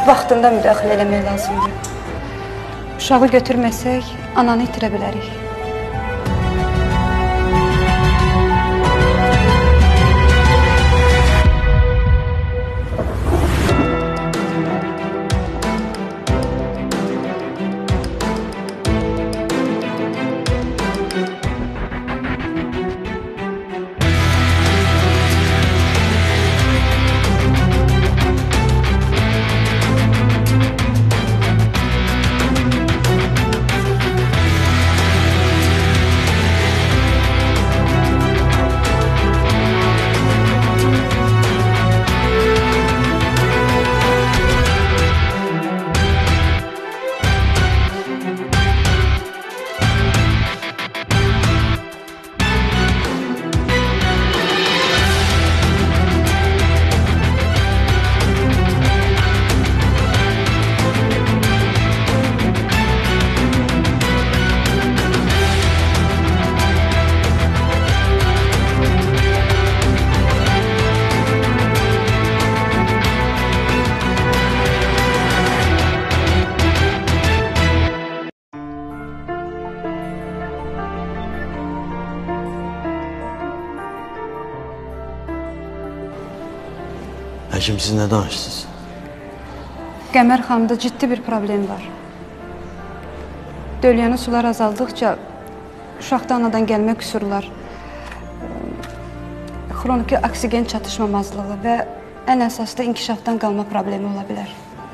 vaxtında müdaxilə eləmək lazımdır. Uşağı götürməsək, ananı itirə bilərik. Həkim, siz nə danışsınız? Qəmər xanımda ciddi bir problem var. Dölyanı sular azaldıqca uşaqda anadan gəlmə qüsurlar, xroniki oksigen çatışmamazlığı və ən əsasda inkişafdan qalma problemi ola bilər.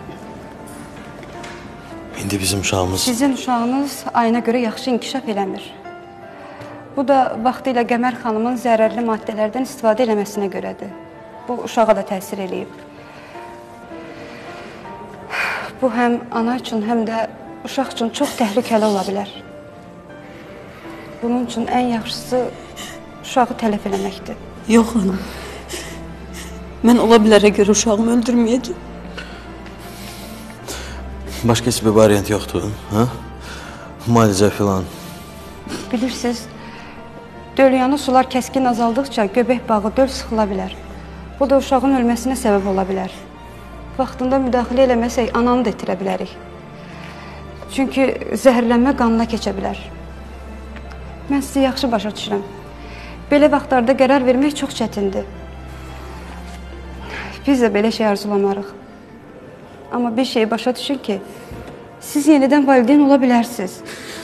İndi bizim uşağımız... Sizin uşağınız ayına görə yaxşı inkişaf eləmir. Bu da vaxtı ilə Qəmər xanımın zərərli maddələrdən istifadə eləməsinə görədir. Bu, uşağa da təsir eləyib. Bu, həm ana üçün, həm də uşaq üçün çox təhlükəli ola bilər. Bunun üçün ən yaxşısı uşağı tələf eləməkdir. Yox, hanım. Mən ola bilərə görə uşağımı öldürməyəcəm. Başqa heç bir variant yoxdur, hə? Müalicə filan. Bilirsiniz, dölyanı sular kəskin azaldıqca göbək bağı döl sıxıla bilər. Bu da uşağın ölməsinə səbəb ola bilər. Vaxtında müdaxilə eləməsək, ananı da itirə bilərik. Çünki zəhərlənmə qanına keçə bilər. Mən sizi yaxşı başa düşürəm. Belə vaxtlarda qərar vermək çox çətindir. Biz də belə şey arzulamarıq. Amma bir şeyi başa düşün ki, siz yenidən valideyn ola bilərsiniz.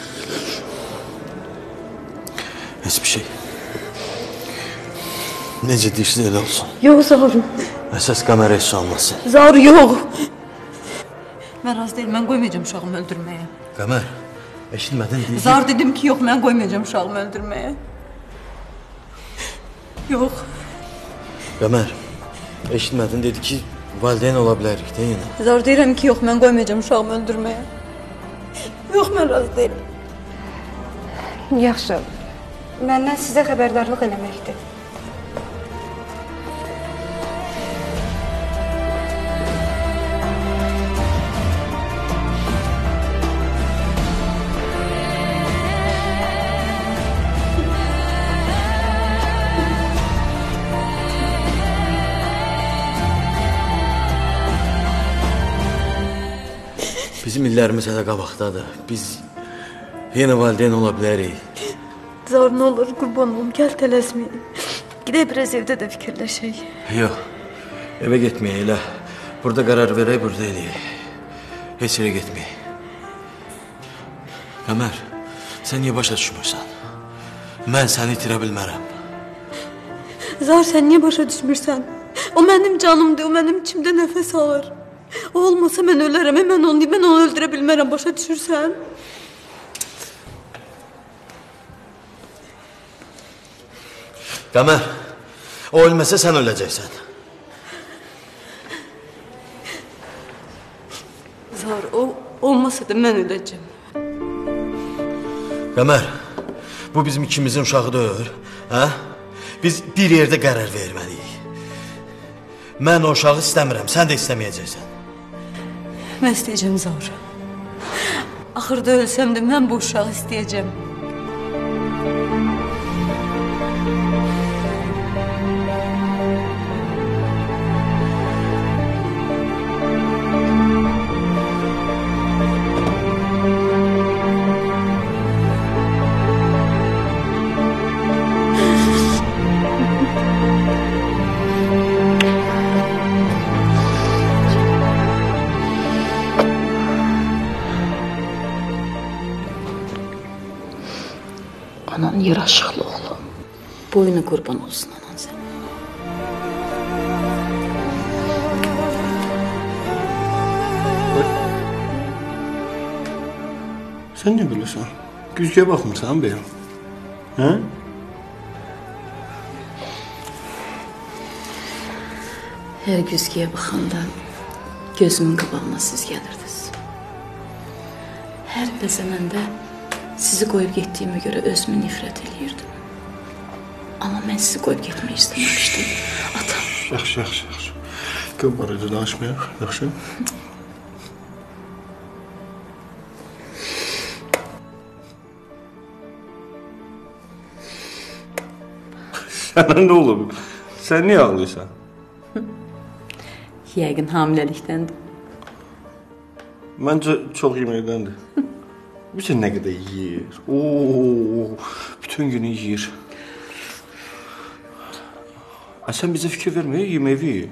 Heç bir şey. Necə deyirsiz elə olsun. Yox, Zaur. Əsas Qəmər heç olmasın. Zaur, yox. Mən razı deyil, mən qoymayacağım uşağımı öldürməyə. Qəmər, eşitmədin deyil. Zaur, dedim ki, yox, mən qoymayacağım uşağımı öldürməyə. Yox. Qəmər, eşitmədin, dedi ki, valideyn ola bilərik, deyil. Zaur, deyirəm ki, yox, mən qoymayacağım uşağımı öldürməyə. Yox, mən razı deyiləm. Yaxşı, məndən sizə xəbərdarlıq eləməkdir. Bizim illərimiz hələ qabaqdadır. Biz yenə valideyn ola bilərik. Zaur, nə olur, qurban olum, gəl tələsməyin. Gidək biraz evdə də fikirləşək. Yox, evə getməyək elə. Burada qərar verək, burada eləyək. Heç yerə getməyək. Qəmər, sən niyə başa düşmürsən? Mən səni itirə bilmərəm. Zaur, sən niyə başa düşmürsən? O mənim canımdır, o mənim içimdə nəfəs alır. O olmasa mən ölərəm, mən onu öldürə bilmərəm, başa düşürsən? Qəmər, o ölməsə sən öləcəksən. Zaur, o olmasa da mən öləcəm. Qəmər, bu bizim ikimizin uşağı deyil, hə? Biz bir yerdə qərar verməliyik. Mən o uşağı istəmirəm, sən də istəməyəcəksən. Mən istəyəcəm, Zaur. Axırda ölsəm də mən bu uşağı istəyəcəm. Anan yaraşıqlı oğlum. Boyuna qurban olsun anan sən. Sen ne bilirsən? Güzgəyə baxmırsan benim. Hə? Hər güzgəyə baxanda gözümün qabağına siz gəlirdiniz. Hər bəzənəndə sizi qoyub getdiyimə görə özümü nifrət eləyirdim. Amma mən sizi qoyub getmək istəməmişdim. Atam. Yaxşı. Qım barədə danışmayaq, yaxşı? Sənə nə olub? Sən niyə ağlıyorsan? Yəqin hamiləlikdəndir. Məncə çox yeməkdəndir. Bütün nə qədər yeyir. Oo, bütün günü yeyir. Sən bizə fikir vermə, yeməyi ye.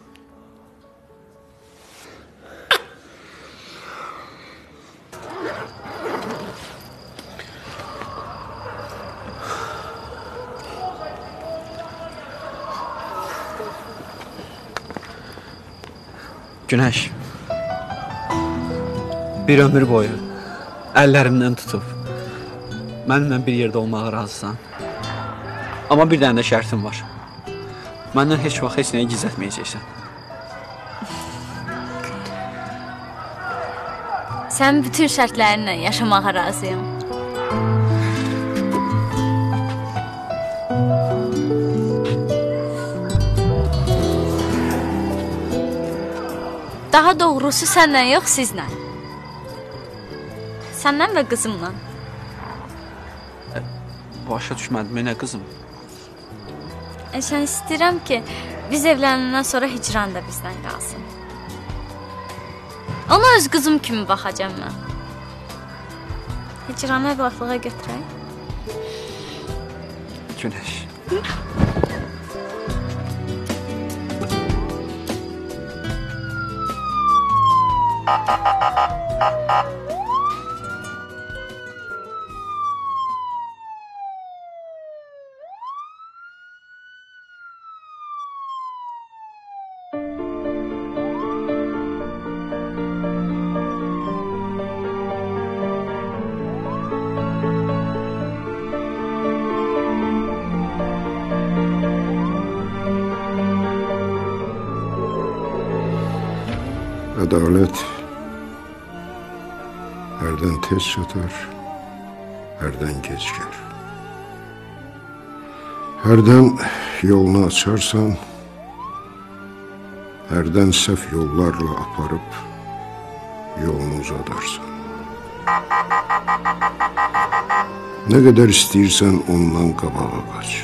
Günəş, bir ömür boyu əllərimdən tutub mənimlə bir yerdə olmağa razısan. Amma bir dənə də şərtim var. Məndən heç vaxt heç nəyi gizlətməyəcəksən. Sən bütün şərtlərinlə yaşamağa razıyam. Daha doğrusu səndən yox, sizlə. Səndən və qızımla. Başa düşmədim, nə qızım? Sən istəyirəm ki, biz evlənəndən sonra hicran da bizdən qalsın. Ona öz qızım kimi baxacam mən. Hicranı evlatlığa götürək. Günəş. Ədalət hərdən tez çatar, hərdən gec gəlir. Hərdən yolunu açarsan, hərdən səhv yollarla aparıb yolunu uzadarsan. Nə qədər istəyirsən ondan qabağa qaç.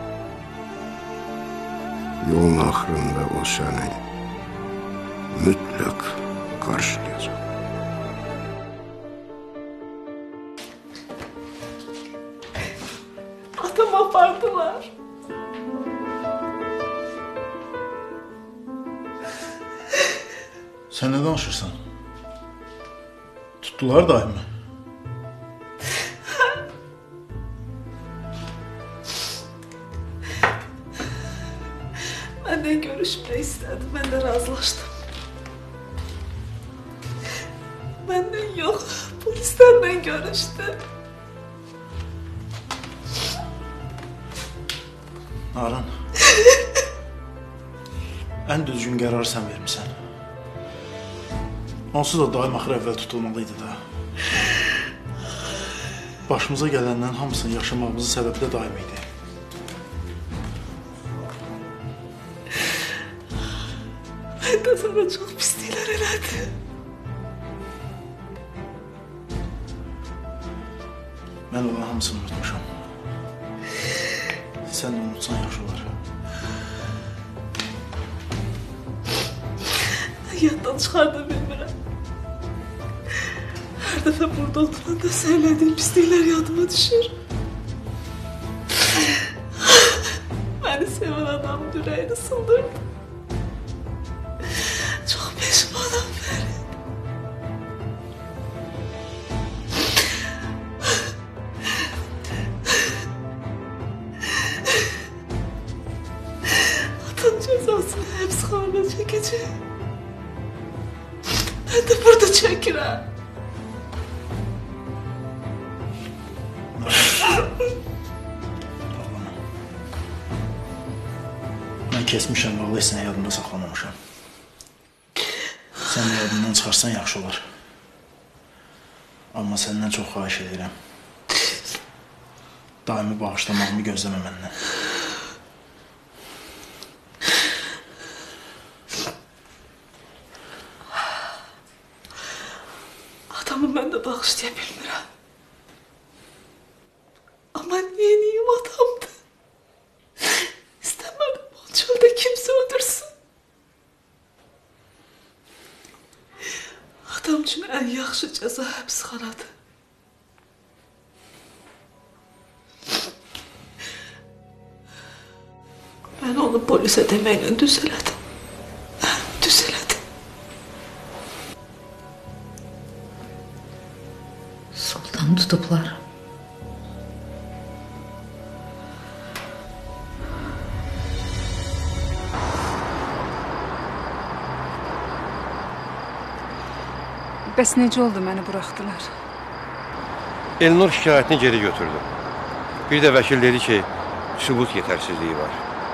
Yolun axırında o səni mütləq qarşılayacaq. Atam apardılar. Sən nə danışırsan? Tutdular daimi. Məndən görüşmək istədi, mən də razılaşdım. Məndən yox, polislərlə görüşdü. Naran, ən düzgün qərar sən vermisən. Onsuz da daim axır əvvəl tutulmalıydı da. Başımıza gələndən hamısını yaşamağımızın səbəbi də daim idi. Mən də sana çox pisliklər elədim. Mən olan hamısını unutmuşam. Sən də unutsan yaxşı olar. Yaddan çıxarda bilmirəm. Hər dəfə burada oturanda söylədiyim pisliklər yadıma düşür. Məni sevən adamın ürəyini sındırdı. Çox peşmanam Fərid. Mən də burada çəkirəm. Mən kesmişəm, vallahi sənə yadımda saxlamamışam. Sən də yadından çıxarsan yaxşı olar. Amma səndən çox xahiş edirəm. Daimi bağışlamağımı gözləmə məndən. Adamı mən də bağışlaya bilmirəm. Amma neyim adamdır. İstəmədim o çöldə kimsə öldürsün. Adam üçün ən yaxşı cəza həbsxanadır. Mən onu polisə deməklə düz elədim. Düz elədim. Sultan tutublar. Bəs necə oldu məni buraxdılar? Elnur şikayətini geri götürdü. Bir də vəkil dedi ki, sübut yetərsizliyi var.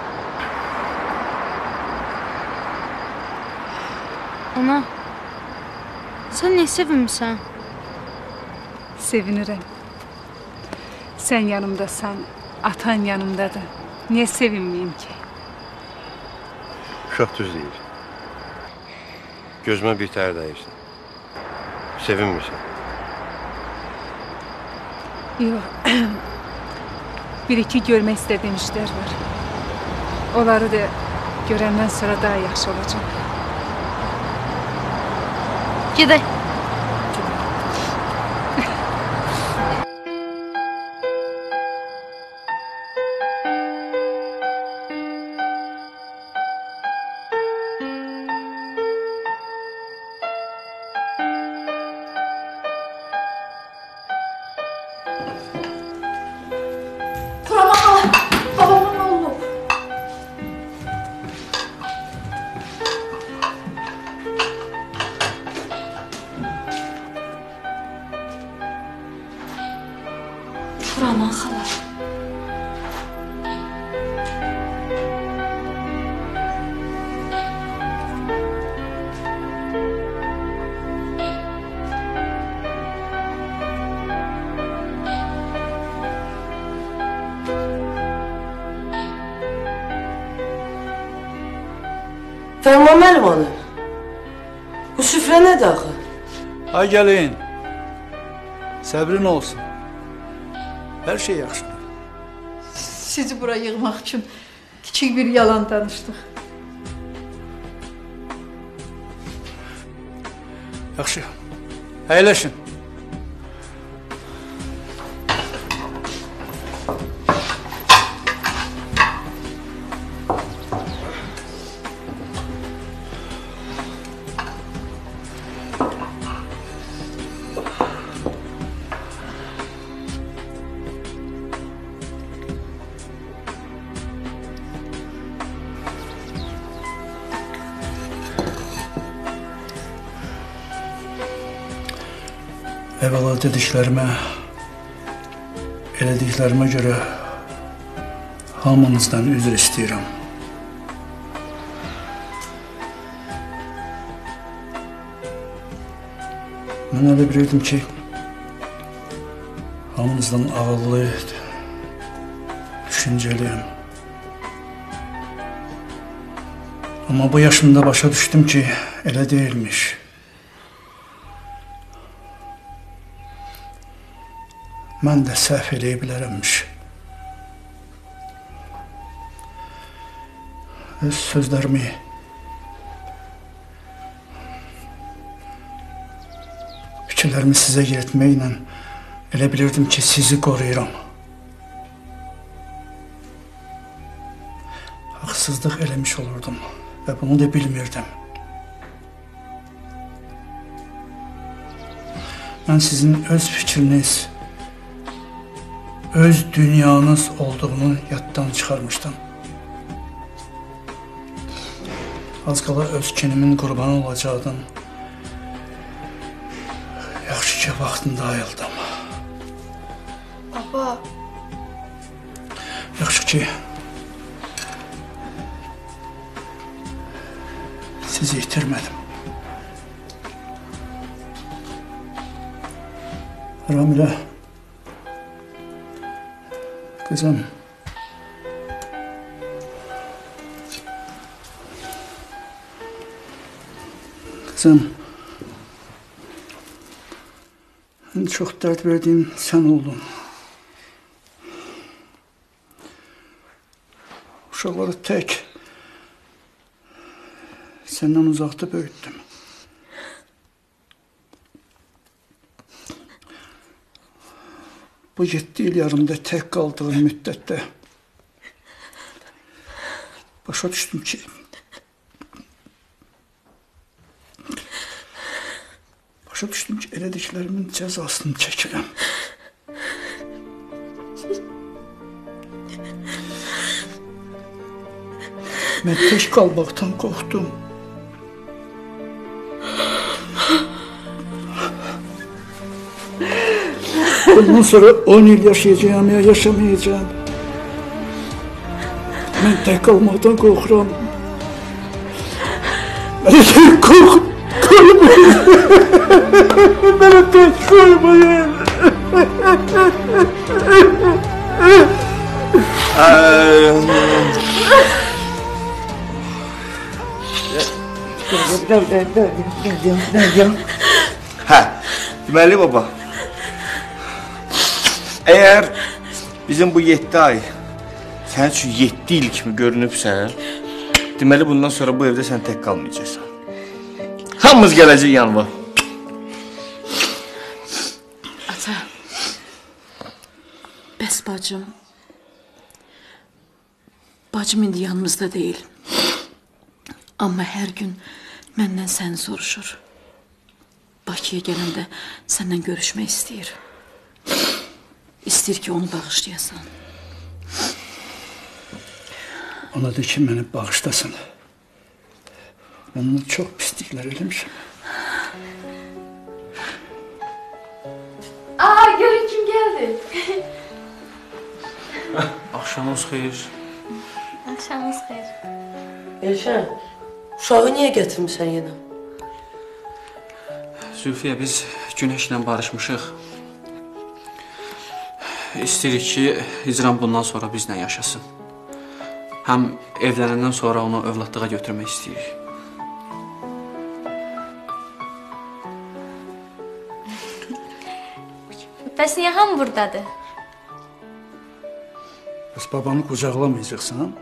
Ana, sən nə sevinmirsən? Sevinirəm. Sən yanımdasan, atan yanımdadır. Niyə sevinməyim ki? Uşaq düz deyir. Gözümə bir tər dəyirsən. Sevinmirsən. Yox. Bir-iki görmək istədiyim işlər var. Onları da görəndən sonra daha yaxşı olacaq. Gedək. Aman xala. Fərman müəllim hanı? Bu süfrə nədir axı? Ay gəlin. Səbrin olsun. Hər şey yaxşıdır. Sizi bura yığmaq üçün kiçik bir yalan danışdıq. Yaxşı. Əyləşin. Əvvəla dediklərimə, elədiklərimə görə hamınızdan üzr istəyirəm. Mən elə bilirdim ki, hamınızdan ağıllı, düşüncəliyim. Amma bu yaşımda başa düşdüm ki, elə deyilmiş. Mən də səhv eləyə bilərəmmiş. Öz sözlərimi fikirlərimi sizə yeritməklə elə bilirdim ki, sizi qoruyuram. Haqsızlıq eləmiş olurdum və bunu da bilmirdim. Mən sizin öz fikriniz, öz dünyanız olduğunu yaddan çıxarmışdım. Az qala öz kinimin qurbanı olacaqdım ki vaxtında ayıldım. Baba. Yaxşı ki sizi itirmədim. Ramilə, qızım, ən çox dərd verdiyim sən oldun. Uşaqları tək səndən uzaqda böyütdüm. Bu 7 il yarımda tək qaldığım müddətdə başa düşdüm ki, elədiklərimin cəzasını çəkirəm. Mən tək qalmaqdan qorxdum. Bundan sonra 10 il yaşayacağım ya yaşamayacağım. Mən tək qalmaqdan qorxuram. Məni tək qorxuram. Beni tek koymayın. Hə, deməli baba, əgər bizim bu 7 ay sənin üçün 7 il kimi görünübsə, deməli bundan sonra bu evdə sən tək qalmayacaqsan. Hamımız gələcək yanıma. Ata, bəs bacım? Bacım indi yanımızda deyil. Amma hər gün məndən səni soruşur. Bakıya gələndə səndən görüşmək istəyir. İstəyir ki, onu bağışlayasan. Ona da ki, məni bağışlasın. Mən onu çox pisliklər eləmişim. Görün kim gəldi. Axşamınız xeyir. Axşamınız xeyir. Elşən, uşağı niyə gətirmişsən yenə? Zülfiyə, biz Günəşlə barışmışıq. İstəyirik ki, Hicran bundan sonra bizlə yaşasın. Həm evlənəndən sonra onu övladlığa götürmək istəyirik. Bəs niyə hamı buradadır? Bəs babanı qucaqlamayacaqsan?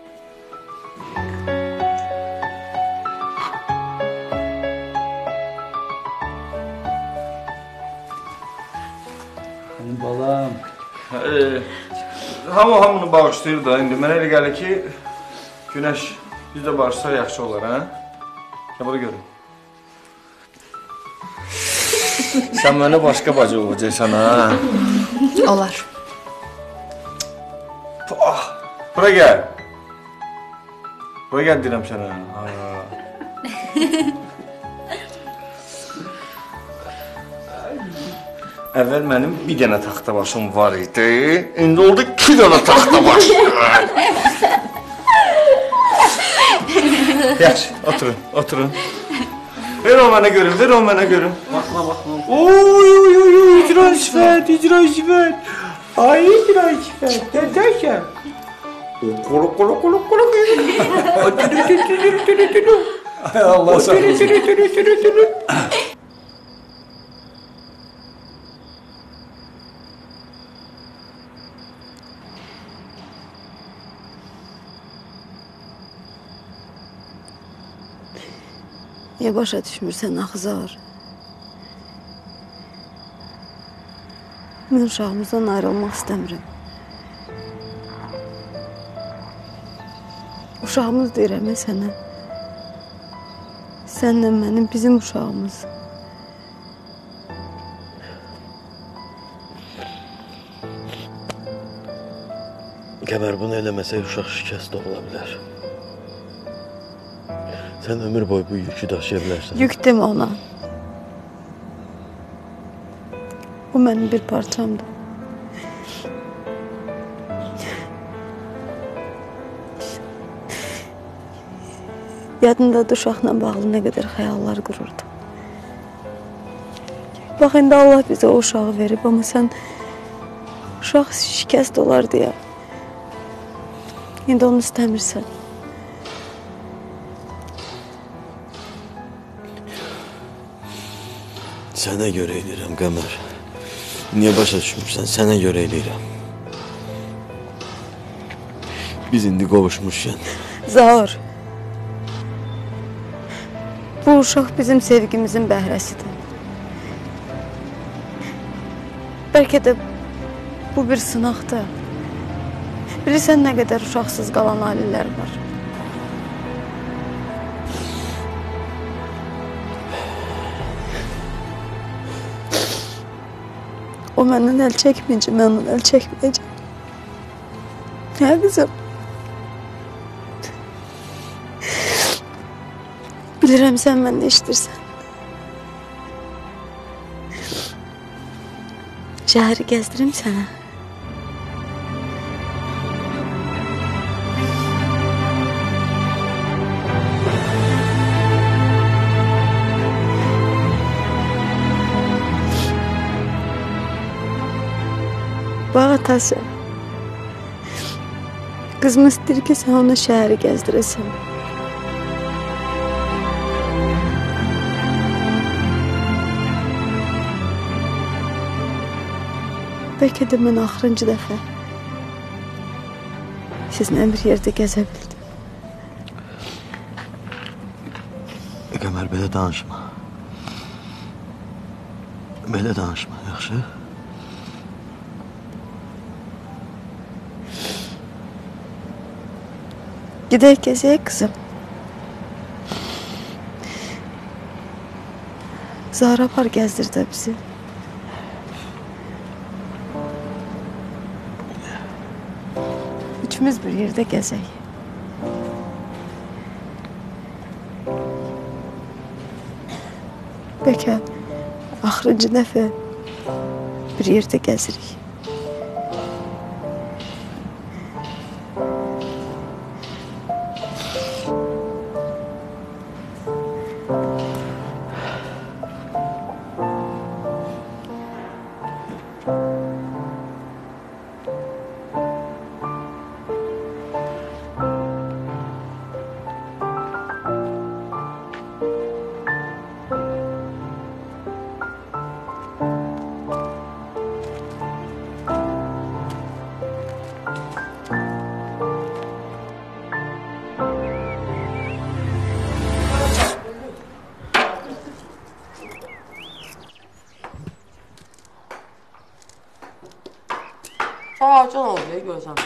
Mənim balam. Hamını bağışlayır da, indi mənə elə gəlir ki, Günəş, biz də barışsaq yaxşı olar, hə? Ya, bunu görün. Sən mənə başqa bacı olacaqsan, ha? Olar. Bura gəl. Bura gəl deyirəm sənə. Əvvəl mənim bir dənə taxta başım var idi, indi oldu 2 dənə taxta baş. Yaxşı, oturun, oturun. Ver o mənə görün, ver o mənə görün. Baxma, baxma. Oy, icra sifət, icra sifət. Ay, icra sifət, dədəkəm. Kolo. Ay Allah sağ olsun. Niyə başa düşmürsən, Axızar? Mən uşağımızdan ayrılmaq istəmirəm. Uşağımız deyirəm sənə. Sənlə mənim, bizim uşağımız. Qəmər bunu eləməsək uşaq şikəst ola bilər. Sən ömür boyu bu yükü daşıya bilərsən. Yük demə ona. O mənim bir parçamdır. Yadımdadır uşaqla bağlı nə qədər xəyallar qururdum. Bax, indi Allah bizə o uşağı verib, amma sən uşaq şikəst olar deyə indi onu istəmirsən. Sənə görə eləyirəm, Qəmər. Niyə başa düşmürsən? Sənə görə eləyirəm. Biz indi qovuşmuşken. Zaur. Bu uşaq bizim sevgimizin bəhrəsidir. Bəlkə də bu bir sınaqdır. Bilirsən nə qədər uşaqsız qalan ailələr var. O məndən əl çəkməyəcək, mən ondan əl çəkməyəcəm. Hə, qızım? Bilirəm sən məndə işdirsən. Şəhəri gəzdirim sənə. Bax atası. Qızım istəyir ki, sən ona şəhəri gəzdirəsən. Bəlkə də mən axırıncı dəfə sizinlə bir yerdə gəzə bildim. Qəmər, belə danışma. Belə danışma, yaxşı? Gidək gəzək, qızım. Zara apar gəzdir də bizi. Üçümüz bir yerdə gəzək. Bəlkə axırıncı dəfə bir yerdə gəzirik. Can oluyor, görsen.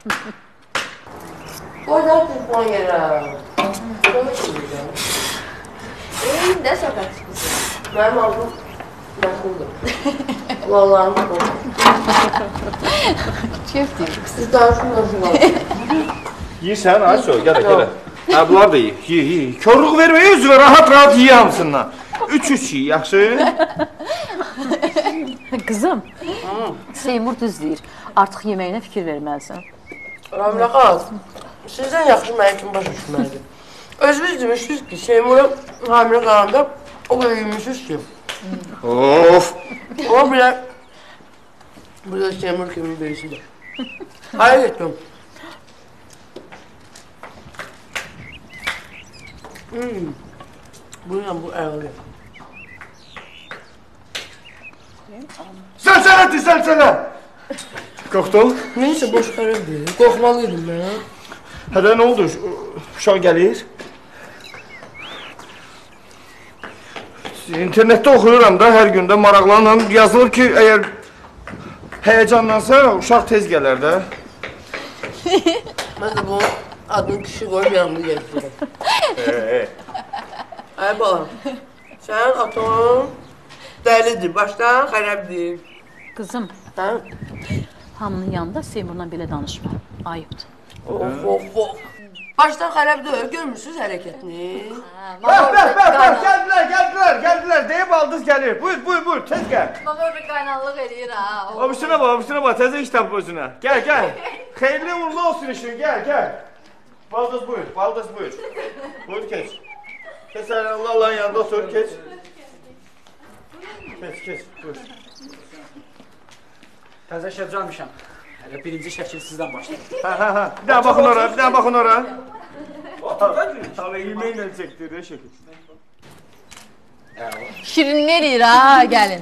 Oradan telefon yere. Konuşmayacağım. Ne sokak çıkısı? Benim ablam meşguldür. Vallahi meşguldür. Keyif değil. Siz daha şunu Yiyirsən, Ayşo, gələ. Hə, bunlar da yiy. Körlük verməyə özünə rahat yiy hamısından. 3-3 yiy, yaxşı? Kızım, Seymur düz deyir. Artıq yeməyinə fikir verməlisən. Ramla qaz, sizdən yaxşı mənim kimi başa düşməlidir. Özünüz demişsiniz ki, Seymur'a hamilə qalanda o qədər yemişsiniz ki. Of! O bile burada Seymur kimi birisidir. Hayır etmem. Buyurun, bu əvvəli. Səlsələ! Qorxdun? Neyse, boş xərəb deyil. Qorxmalıydım mən. Hədə nə oldu? Uşaq gəlir. İnternetdə oxuyuram da hər gündə maraqlanıram. Yazılır ki, əgər həyəcanlansa uşaq tez gələr də. Mən də bu adını kişi qoyub yanımda gəzdirəm. Ay balam, sənin atan dəlidir, başdan xərəb deyil. Qızım, hamının yanında Seymurla belə danışma. Ayıbdır. Of. Başdan xarab deyil, görmürsünüz hərəkətini? Gəldilər, deyib aldız gəlir. Buyur, tez gəl. Baba orada qaynanlıq eləyir ha. Obisine bax, təzə iş tap özünə. Gəl. Xeyirli uğurlu olsun işin, gəl. Baldız buyur. Buyur, keç. Keç Allah'ın yanında otur, keç. Keç, buyur. Təzə şəf gəlmişəm. Hələ birinci şəkil sizdən başlayır. Bir daha baxın ora. Tabii yemeğiyle çektirir şekil. Şirin eləyir ha, gəlin.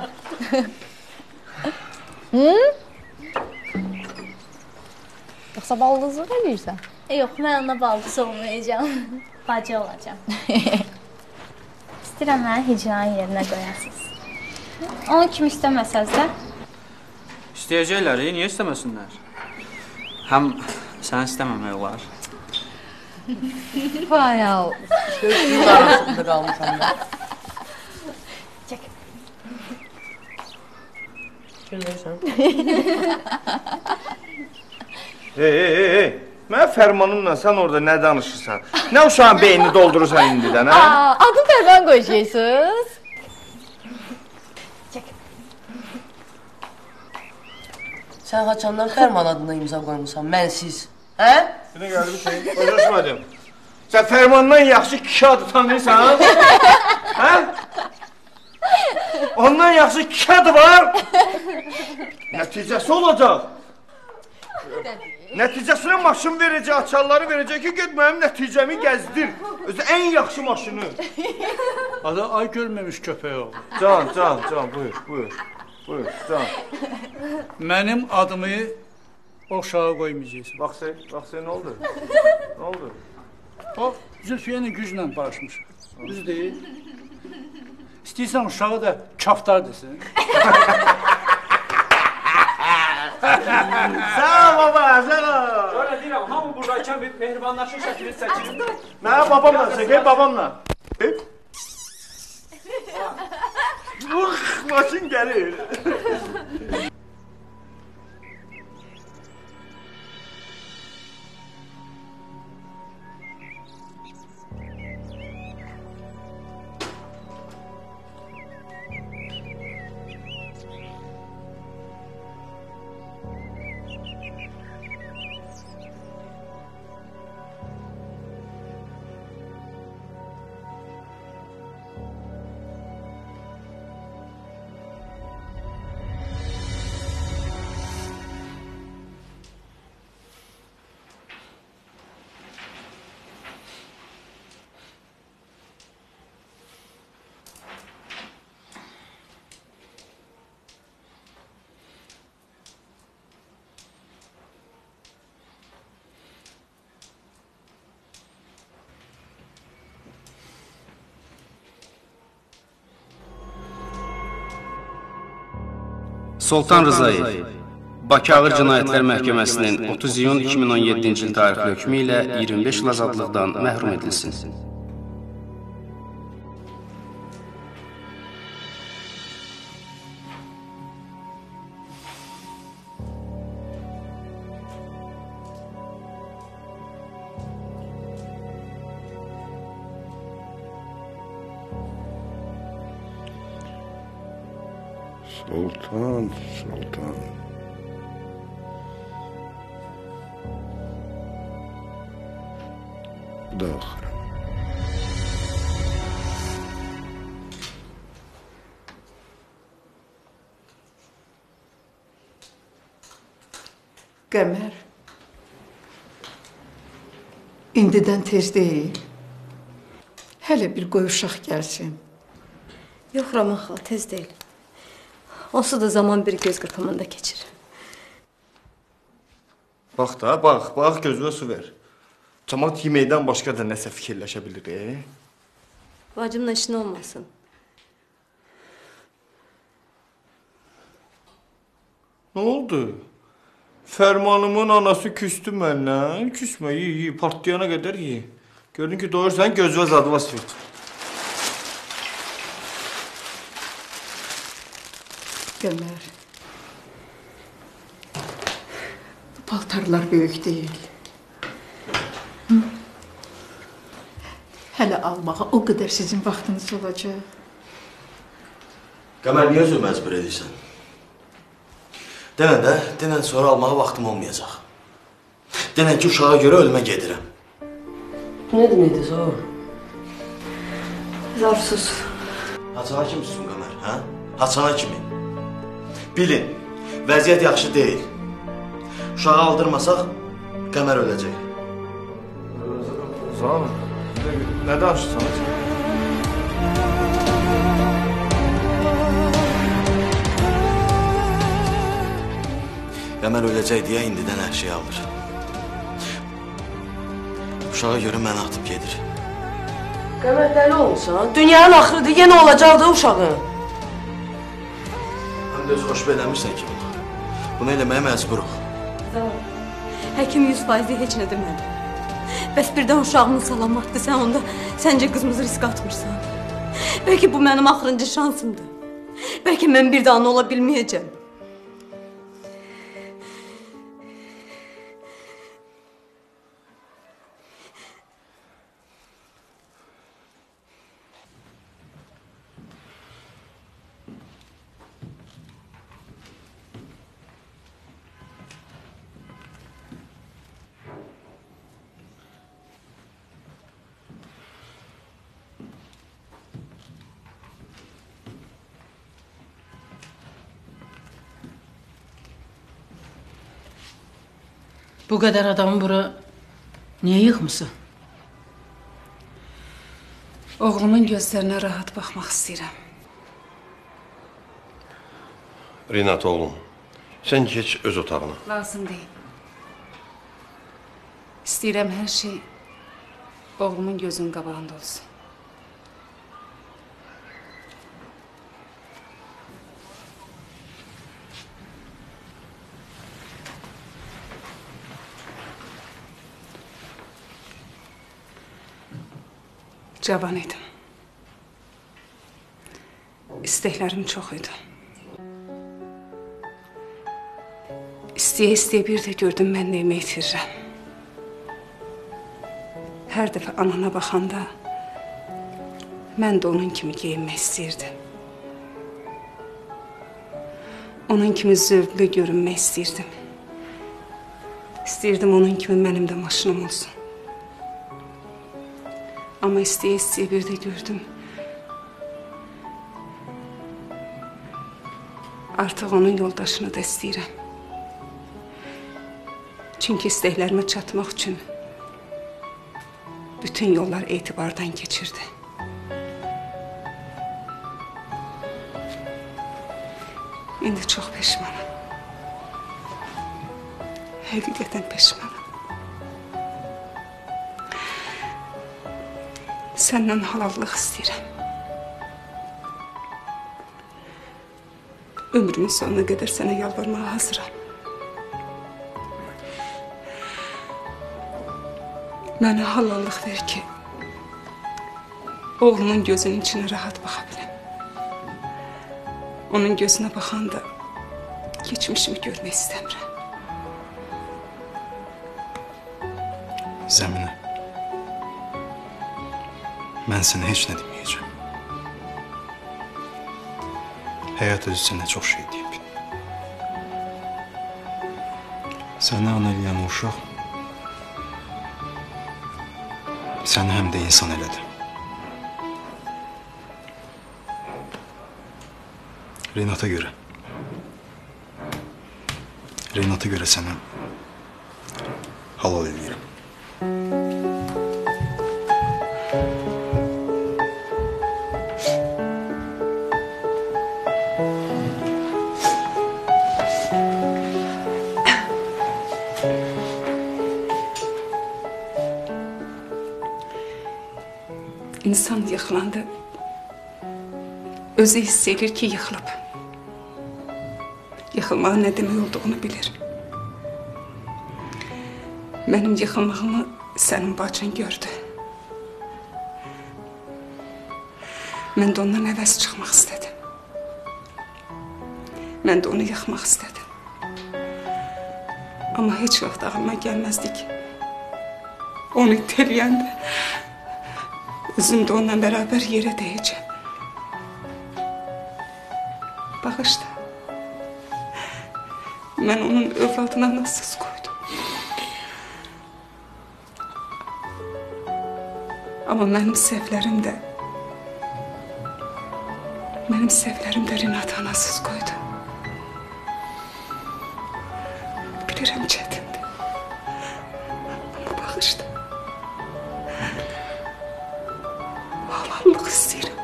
Yoxsa baldızlıq eləyirsən? Yox, mən ona baldız olmayacağam. Bacı olacağım. İstəyirəm məni hicranın yerinə qoyasınız. Onu kim istəməsəz də? İstəyəcəklər, niyə istəməsinlər? Həm sən istəməmək olar. Vay al. Sözlüğün arasında qalmışam da. Çək. Görürsən? Hey. Mən fərmanımla sən orada nə danışırsan? Nə uşağın beynini doldurursan indidən, hə? Adını fərman qoyacaqsınız. Çək. Sən haçandan fərman adına imza qoymuşsan, mənsiz. Hə? Sənə gəldi bir şey, başlaşmadım. Sən fərmandan yaxşı kişi adı tanıyırsan? Hə? Ondan yaxşı kişi adı var. Nəticəsi olacaq. Nəticəsinə maşın verəcək, açarları verəcək ki, get mənim nəticəmi gəzdir. Özü ən yaxşı maşını. Adı ay görməmiş köpək oğlu. Can, buyur, can. Mənim adımı o uşağa qoymayacaqsın. Bax sən, nə oldu? O, Zülfiyə ilə güclə barışmış. Düz deyil. İstəyirsən uşağı da kaftar desin. Sağ ol baba, sağ ol. Öyle deyirəm, hamı buradayken bir mehribanlaşın şəkili çəkin. Mənə babamla çəkək, babamla. Maşın gəlir. Sultan Rızayev, Bakı Ağır Cinayətlər Məhkəməsinin 30 iyun 2017-ci il tarixli hökmü ilə 25 il azadlıqdan məhrum edilsin. Sultan. Bu da axırı. Qəmər. İndidən tez deyil. Hələ bir qoy uşaq gəlsin. Yox Raman xala, tez deyil. Onsuz da zaman bir göz qırpımında keçir. Bax da, bax, gözünə su ver. Cəmaət yeməkdən başqa da nəsə fikirləşə bilir, Bacımla işin olmasın. Nə oldu? Fərmanımın anası küstü məndən. Küsmə, yi, partlayana qədər yi. Gördün ki, doyursan, gözvə zadıva sürt. Qəmər. Bu paltarlar böyük deyil. hələ almağa o qədər sizin vaxtınız olacaq. Qəmər, niyə özü məcbur edirsən? Denən sonra almağa vaxtım olmayacaq. Denən ki, uşağa görə ölümə gedirəm. Nə deməkdir o? Zarsız. Haçana kimi susun Qəmər, hə? Haçana kimi. Bilin, vəziyyət yaxşı deyil. Uşağı aldırmasaq, Qəmər öləcək. Zalım, nə danışırsan? Qəmər öləcək deyə indidən hər şey alır. Uşağa görə məni atıb gedir. Qəmər, dəli olmuşsan? Dünyanın axırıdır, yenə olacaqdı uşağın. Həm də öz xoşbəd eləmirsən ki bunu. Bunu eləməyə məcburuq. Həkim 100% heç nə demədi. Bəs birdən uşağımın salamatdır, sən onda səncə qızımızı risk atmırsan. Bəlkə bu mənim axırıncı şansımdır. Bəlkə mən bir daha ola bilməyəcəm. Bu qədər adamı bura niyə yığmısan? Oğlumun gözlərinə rahat baxmaq istəyirəm. Renat oğlum, sən geç öz otağına. Lazım deyil. İstəyirəm hər şey oğlumun gözünün qabağında olsun. Cavan idim. İstəklərim çox idi. İstəyə-istəyə bir də gördüm mən neyimi itirirəm. Hər dəfə anana baxanda mən də onun kimi geyinmək istəyirdim. Onun kimi zövqlü görünmək istəyirdim. İstəyirdim onun kimi mənim də maşınım olsun. Amma istəyə-istəyə bir də gördüm. Artıq onun yoldaşını da istəyirəm. Çünki istəklərimə çatmaq üçün bütün yollar etibardan keçirdi. İndi çox peşmanam. Həqiqətən peşmanam. Səndən halallıq istəyirəm. Ömrümün sonuna qədər sənə yalvarmağa hazıram. Mənə halallıq ver ki, oğlumun gözünün içine rahat baxa biləm. Onun gözünə baxanda geçmişimi görmək istəmirəm. Zəminə, mən sənə heç nə deməyəcəm. Həyat özü sənə çox şey deyib. Səni ana eləyən uşaq səni həm də insan elədi. Renata görə sənə halal eləyirəm. İnsan yıxılanda özü hiss edir ki, yıxılıb. Yıxılmağın nə demək olduğunu bilir. Mənim yıxılmağımı sənin bacın gördü. Mən də ondan əvəz çıxmaq istədim. Mən də onu yıxmaq istədim. Amma heç vaxt ağlıma gəlməzdi ki, onu itələyəndə Özüm də onunla bərabər yerə dəyəcəm. Bağışla. Mən onun övladına nasıl qoydum. Amma mənim səhvlərim də Renata anasız qoydu. Bilirəm çətindir. Amma bağışla. Halallıq istəyirəm.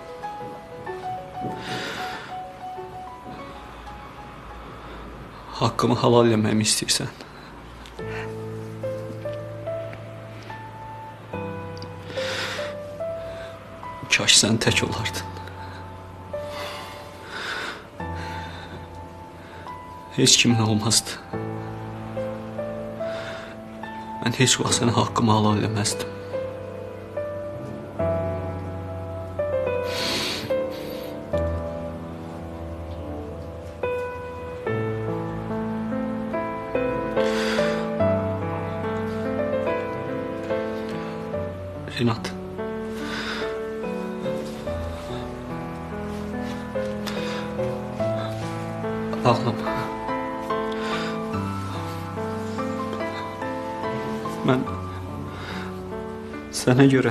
Haqqımı halal eləməyimi istəyirsən. Kaş sən tək olardın. Heç kimin olmazdı. Mən heç vaxt sənə haqqımı halal eləməzdim. Renat. Ağlama. Mən sənə görə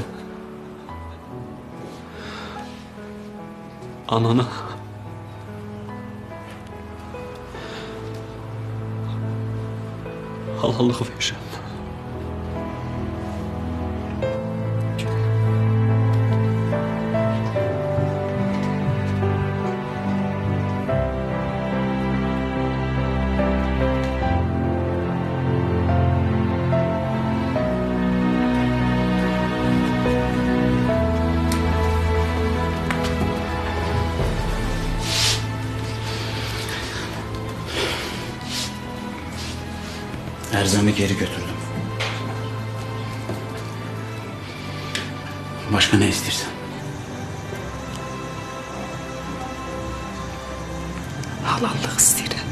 anana halallıq verirəm. Ərzəmi geri götürdüm. Başqa nə istəyirsən? Halallıq istəyirəm.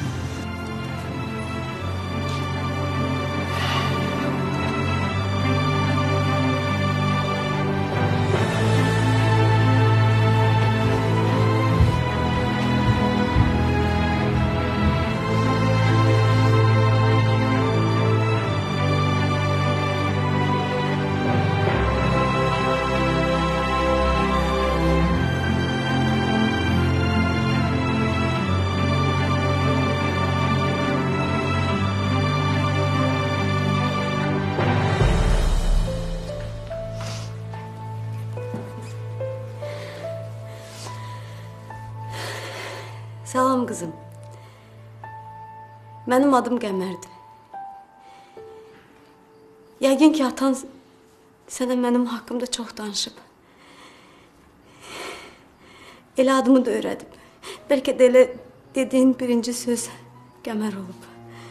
Salam qızım. Mənim adım Qəmərdir. Yəqin ki, atan sənə mənim haqqımda çox danışıb. Elə adımı da öyrədib. Bəlkə də elə dediyin birinci söz Qəmər olub.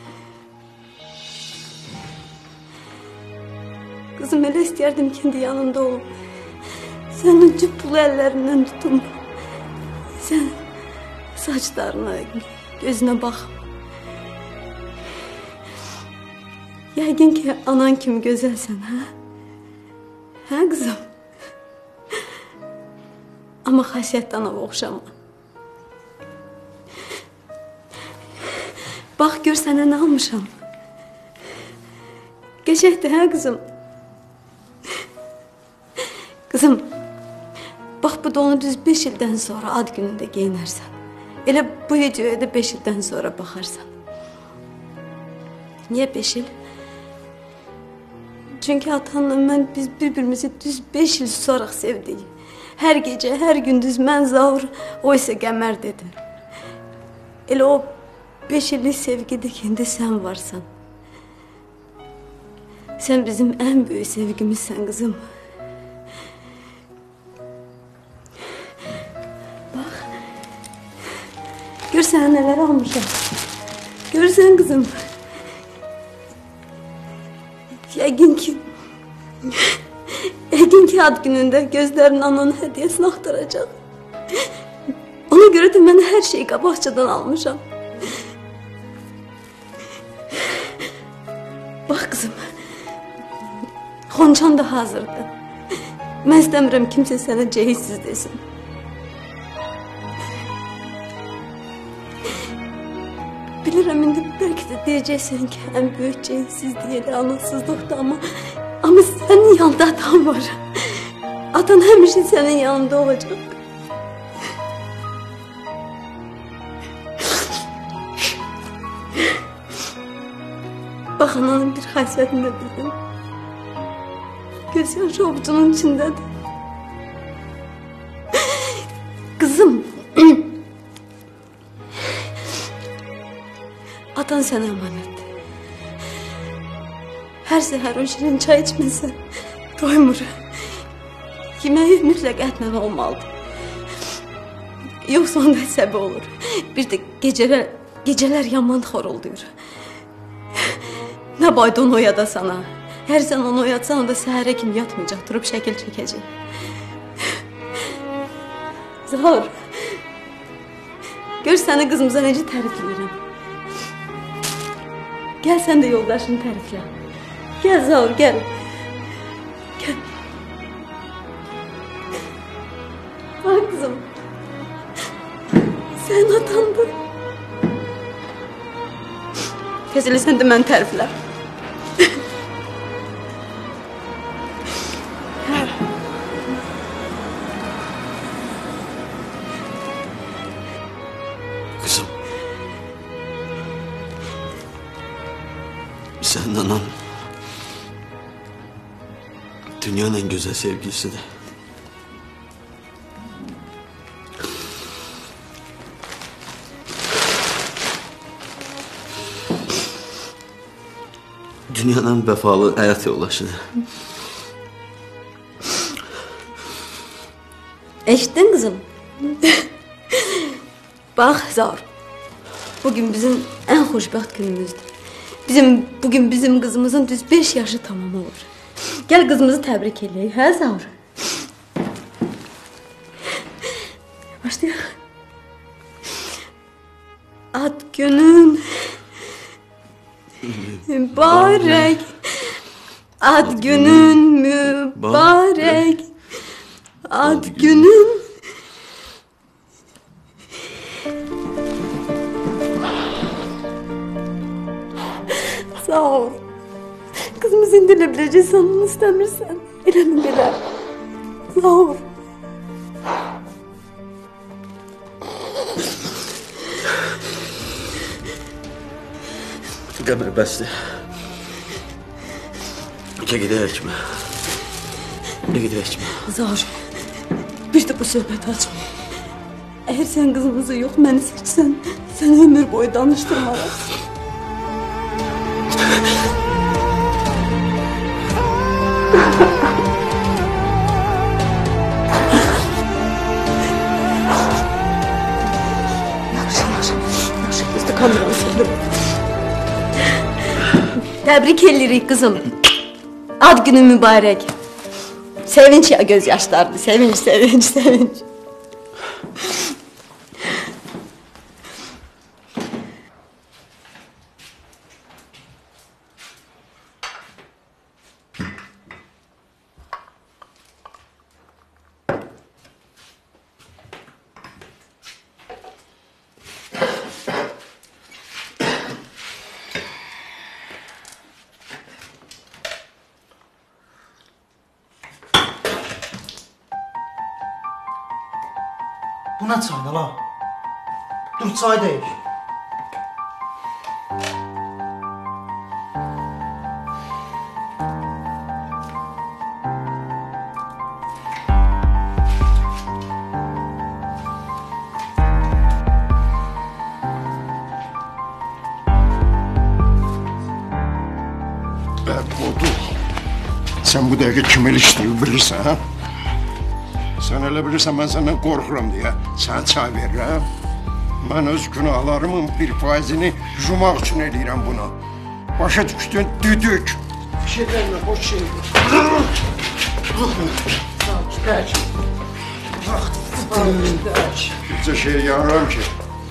Qızım, elə istəyərdim ki, indi yanında olub. Sənin cübbulu əllərindən tutum. Sən saçlarına, gözünə bax. Yəqin ki, anan kimi gözəlsən, hə? Hə, qızım? Amma xasiyyətdə anava oxşama. Bax, gör sənə nə almışam. Qəşəkdir, hə, qızım? Qızım, bax, bu da onu düz 5 ildən sonra ad günündə geyinərsən. Elə bu videoya da 5 ildən sonra baxarsan. Niyə 5 il? Çünki atanla mən biz bir-birimizi düz 5 il tutaraq sevdik. Hər gecə, hər gündüz mən Zavur, o isə Qəmər dedi. Elə o 5 illik sevgidir ki, indi sən varsan. Sən bizim ən böyük sevgimizsən, qızım. Gör sənə nələr almışam. Görsən qızım. Yəqin ki ad günündə gözlərinin ananın hədiyyəsini axtaracaq. Ona görə də mən hər şeyi qabaqcadan almışam. Bax qızım. Xonçan da hazırdır. Mən istəmirəm kimsə sənə cehissiz desin. Bilirəm, indi bəlkə də deyəcəksən ki, ən böyük cehissizlik elə anasızlıqdır, amma sənin yanında atan var. Atan həmişə sənin yanında olacaq. Bax, ananın bir xasiyyətini də bildim. Göz yaşı ovucunun içindədir. Qızım, atan sənə əmanətdir. Hər səhər o şirin çay içməsən doymur. Yeməyi mütləq ətlə olmalıdır. Yoxsa onda əsəbi olur. Bir də gecələr yaman xorulduyur. Nə bayda onu oyada sana. Hər sən onu oyatsan, o da səhərə kimi yatmayacaq, durub şəkil çəkəcək. Zahar, gör səni qızımıza necə tərifləyirəm. Gəl sən də yoldaşını təriflə. Gəl Zahar, gəl. Gəl. Bax qızım, sən atandır. Tez elə sən də məni təriflə. Kızım, senin anan dünyanın en güzel sevgilisidir. Dünyanın vefalı hayat yoldaşıdır. Eşittin kızım? Bak Zahar, bugün bizim en xoşbəxt günümüzdür. Bugün bizim kızımızın düz 5 yaşı tamam olur. Gel kızımızı təbrik eləyək, hə Zahar? Başlayaq. Ad günün mübarek, ad günün mübarek, ad günün. Sağ ol. Kızımız indirilebileceği sanını istemirsen. Eləmin belə. Sağ ol. Qəmər bəsdir. Gedək mi? Gedək mi? Zahar, bir de bu söhbəti açma. Eğer sen kızımızı yok, beni seçsen, seni ömür boyu danıştırmarım. Yaxşı, biz de kameranı söndürün. Təbrik edirik kızım. Ad günü mübarek. Sevinç ya gözyaşlardı. Sevinç, sevinç, sevinç. Bu nə çaydır la? Dur çay deyik. Sen bu dəqiqə kim ilişdirir bilirsən, ha? Sen elə bilirsən, mən səndən qorxuram deyə sənə çay verirəm. Mən öz günahlarımın 1%'ni yumaq üçün eləyirəm bunu. Başa düşdün, düdük. Bir şey vermə, boş şey. Gidək. Gidək. Bircə şey yanıram ki,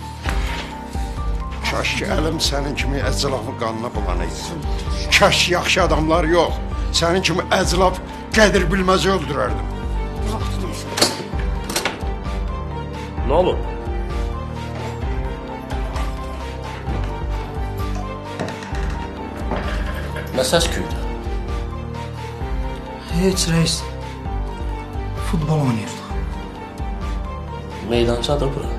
kaş ki əlim sənin kimi əclafı qanına bulanaydı. Kaş yaxşı adamlar yox, sənin kimi əclaf qədir bilməzi öldürərdim. Ne olub? Nə səs küydü? Heç reis. Futbol oynayırdıq. Meydançadır bura.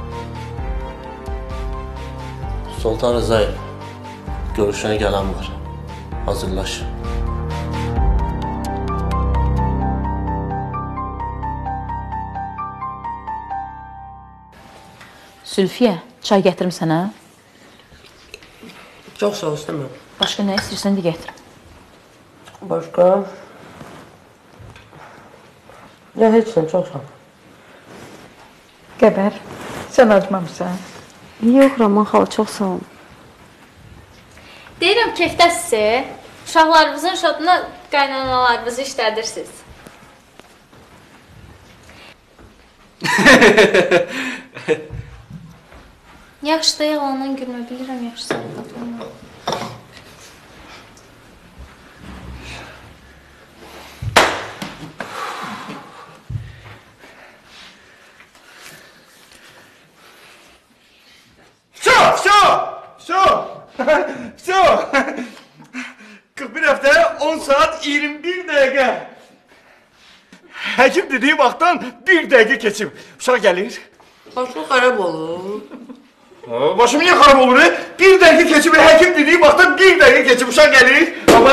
Sultan Rızayev, görüşünə gələn var. Hazırlaş. Zülfiyə, çay gətirim sənə. Çox sağ ol, istəmirəm. Başqa nə istəyirsən de gətirim. Başqa? Ya, heç sən, çox sağ ol. Qəbər, sən acmamısan? Yox, Raman xala, çox sağ olun. Deyirəm, kefdəsiz, uşaqlarımızın şadına qaynanalarımızı işlədirsiniz. Yaxşı da yalandan gülmə, bilirəm, yaxşı sarıqat olma. Все! 41 həftə, 10 saat, 21 dəqiqə. Həkim dediyi vaxtdan 1 dəqiqə keçib. Uşaq gəlir. Başım xarab olur. Başım niyə xarab olur? 1 dəqiqə keçib, həkim dediyi vaxtdan 1 dəqiqə keçib. Uşaq gəlir. Baba.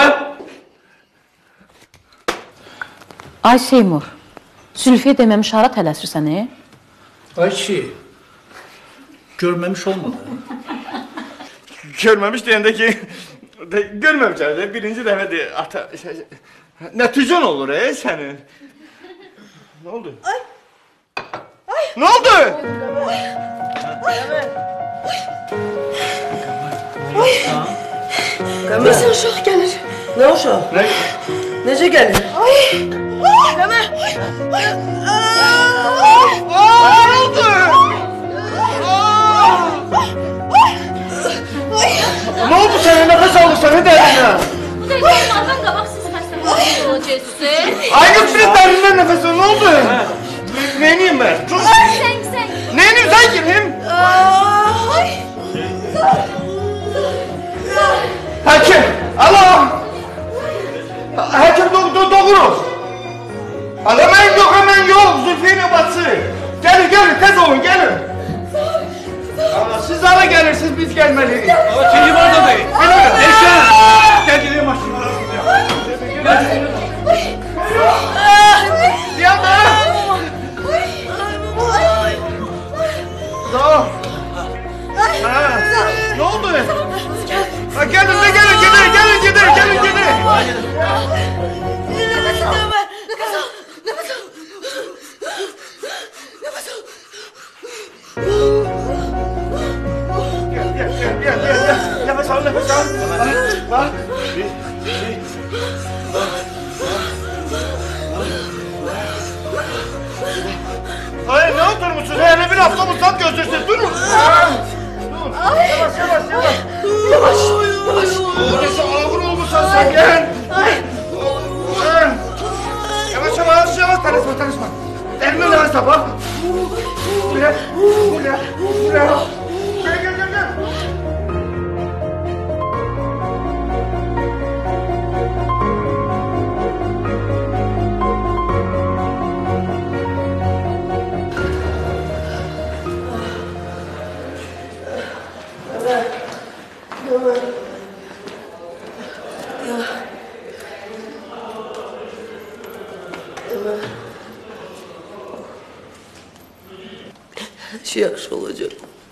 Ay Seymur, Zülfiyə deməmiş hara tələsirsən, Ay kişi, görməmiş olmadı. Görməmiş deyəndə ki, görməmişəm, birinci dəfədir, ata, nəticən olur, sənin. Nə oldu? Ay! Nə oldu? Nəsə uşaq gəlir. Nə uşaq? Necə gəlir? Ay! Qəmər! Nə oldu? Ne oldu sana? Nefes alırsan ne derdinle? Bu dəqiqə onlardan qabaq siz xəstəmizin olacaqsınız. Ay yok bir derinden nefes al. Ne oldu? Neyiniyim ben? Sen. Neyiniyim sen gireyim? Hakim! Alo! Hakim doğurur. Hemen yok. Zülfiye'nin batsı. Gelin tez olun gelin. Siz hala gelirsiniz, biz gelmeliyiz. Çekim orada değil. Eşen! Gel gidelim maşınlara. Yanma! Tamam. Ne oldu? Gelin. Nefes al. Gel. Nefes al. Bak. Hayır, ne oturmuşsunuz? Hele bir hafta muslat göstersin. Durun. Dur. Yavaş. Orası ağır olmuşsun sen. Gel. Yavaş. Tanışma. Elime nefes al bak. Buraya. Gel. Her şey yaxşı olacaq.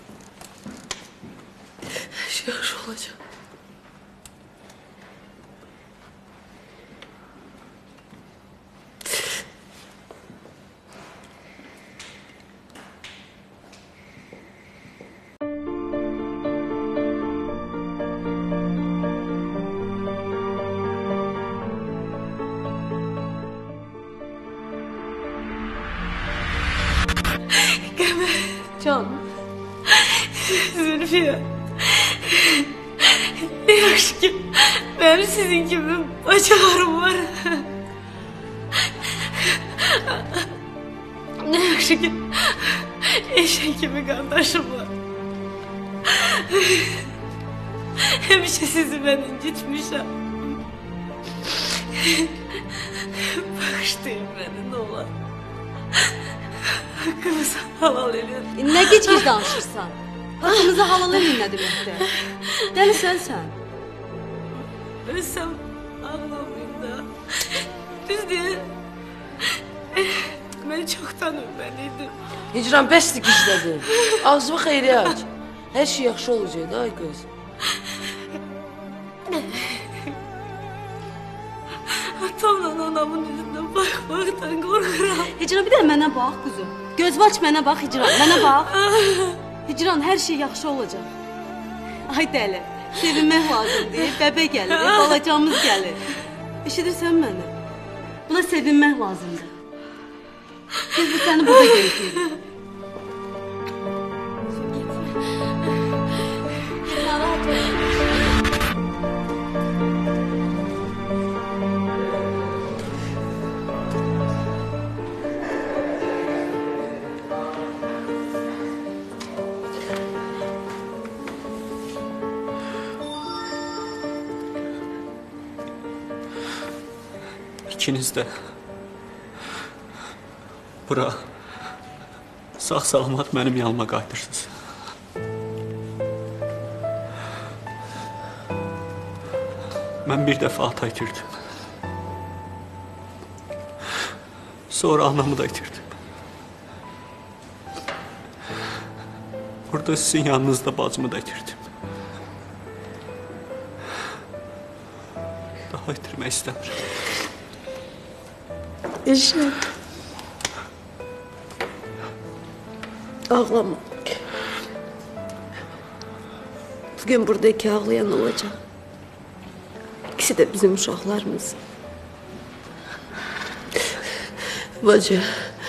Can, Zülfiye, ne yaxşı ki benim sizin gibi bacılarım var. Ne yaxşı ki Eşek gibi qardaşım var. Həmişə sizi mən incitmişəm. Bağışlayın məni, nə olar. Haqqınızı halal edin. Nə gic-gic danışırsan? Haqqınızı halal edin nə deməkdir? Dəlisən sən. Ölsəm ağlamayım da. Düz deyil. Mən çoxdan ölməliydim. Hicran bəsdir gizlədin. Ağzımı xeyriyə aç. Hər şey yaxşı olacaq da ay qız. Atamla anamın üzünə baxmaqdan qorxuram. Hicran bir də mənə bax quzum. Gözünü aç mənə bax Hicran, mənə bax. Hicran hər şey yaxşı olacaq. Ay dəli, sevinmək lazımdır. Bəbə gəlir, balacamız gəlir. Eşidirsən məni? Buna sevinmək lazımdır. Biz bu səni burada gözləyirik. İkiniz də bura sağ-salamat mənim yanıma qayıdırsınız. Mən bir dəfə ata itirdim. Sonra anamı da itirdim. Burada sizin yanınızda bacımı da itirdim. Daha itirmək istəmirəm. Eşref. Ağlama. Bugün burada iki ağlayan olacak. İkisi de bizim uşaqlarımız. Bacı,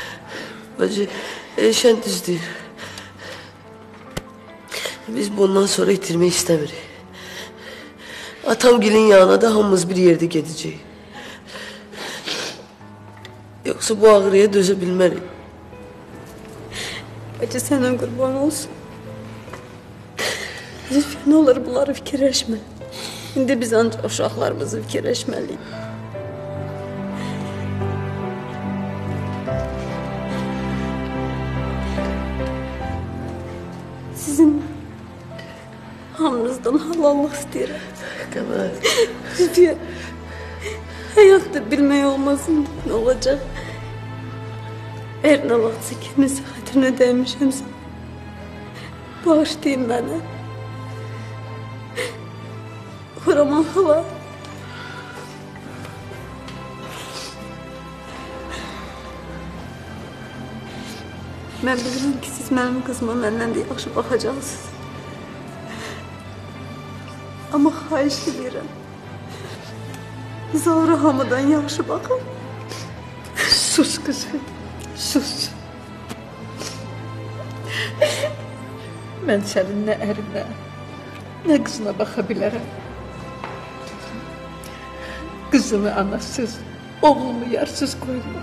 Elşən düz deyir. Biz bundan sonra itirmək istəmirik. Atamgilin yanına da hamımız bir yerde gedəcəyik. Yoksa bu ağrıya dözə bilmərik. Bacı sənin qurban olsun. Zülfiyə, ne olur bunları fikirləşmə. İndi biz ancaq uşaqlarımızı fikirləşməliyik. Sizin hamınızdan halallıq istəyirəm. Qəmər. Zülfiyə, həyatda bilmək olmasın ne olacaq. Eğer ne vaxtsa kiminsə xətrinə dəymişəmsə, bağışlayın mənə. Xuraman hala. Mən bilirəm ki, siz mənim qızıma məndən də yaxşı baxacaqsınız. Amma xahiş edirəm. Zahra hamıdan yaxşı baxın. Sus qızım, sus. Mən sənin nə ərinə, nə qızına baxa bilərəm. Qızını anasız, oğlunu yarsız qoyma.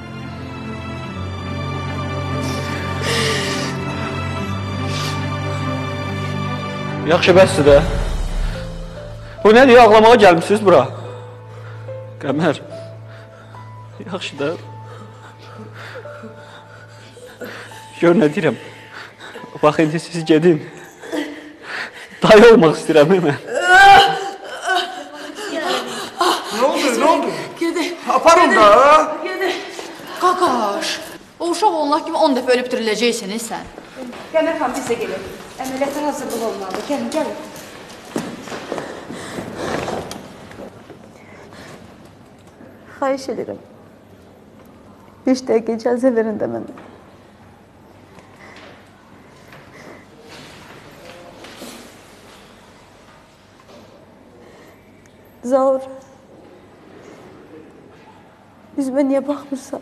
Yaxşı bəsdir də. Bu nədir, ağlamağa gəlmişsiniz bura? Qəmər, yaxşı da. Gör nə deyirəm. Bax, indi siz gedin. Dayı olmaq istəyirəm mən. Ne oldu, ne oldu? Gedək. Aparın da. Gedək. Qaqaş, o uşaq onlar kimi 10 dəfə ölüb diriləcəksən sən. Qəmər xan bizə gəlin. Əməliyyata hazırlıq olmalı. Gəlin, gəlin. Xahiş edirəm. 5 dəqiqə icazə verin də mənə. Zaur, üzümə niyə baxmırsan?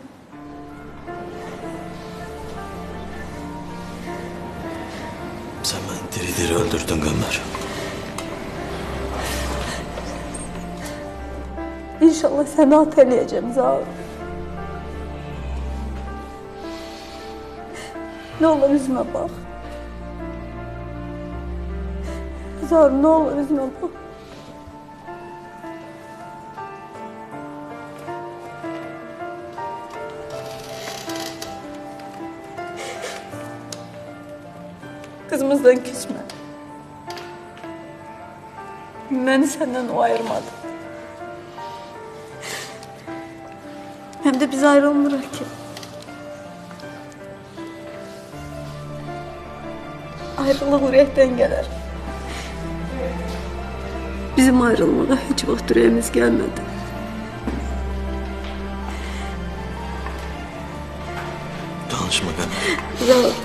Sen beni diri diri öldürdün Qəmər. İnşallah səni at eləyəcəm Zaur. Ne olur üzme bak. Zar, ne olur üzme bak. Kızımızdan küsme. Beni senden o ayırmadı. Hem de biz ayrılmırıq ki. Ayrılıq ürəkdən gələr. Bizim ayrılmağa heç vaxt ürəyimiz gəlmədi. Danışma Qəmər. Zar.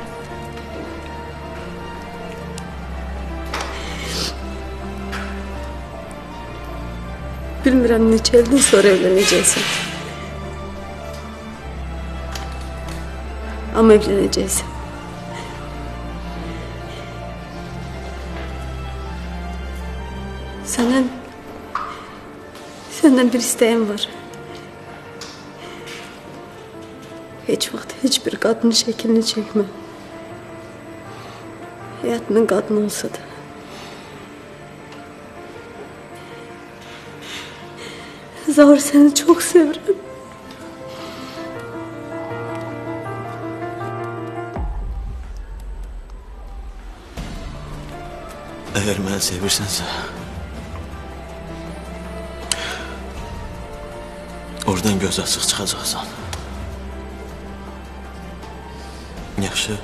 Bilmirəm neçə ildən sonra evlənəcəksən. Amma evlənəcəksən. Səndən bir istəyim var. Heç vaxt heç bir qadının şəklini çəkmə. Həyatının qadını olsa da. Zahir, seni çok seviyorum. Eğer beni sevirsənsə, oradan göz açıq çıxacaqsan. Yaxşı.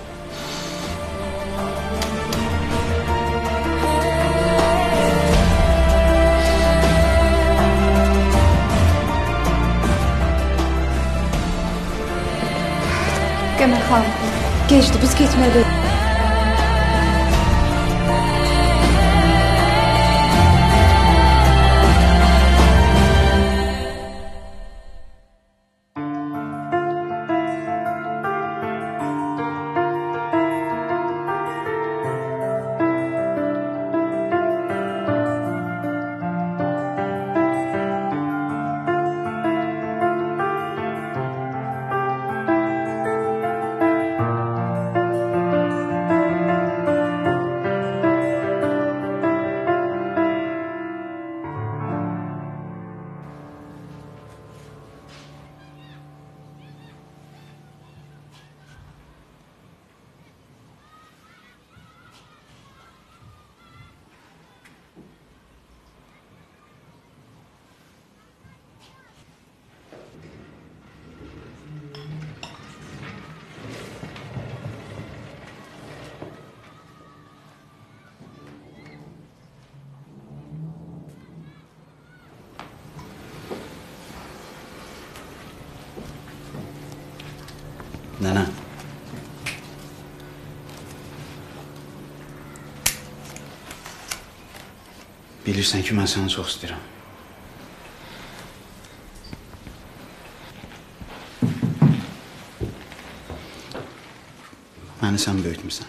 Qəmər xanım, gecdi, biz getməliyik. Nənə. Bilirsən ki, mən səni çox istəyirəm. Məni sən böyütmüsən.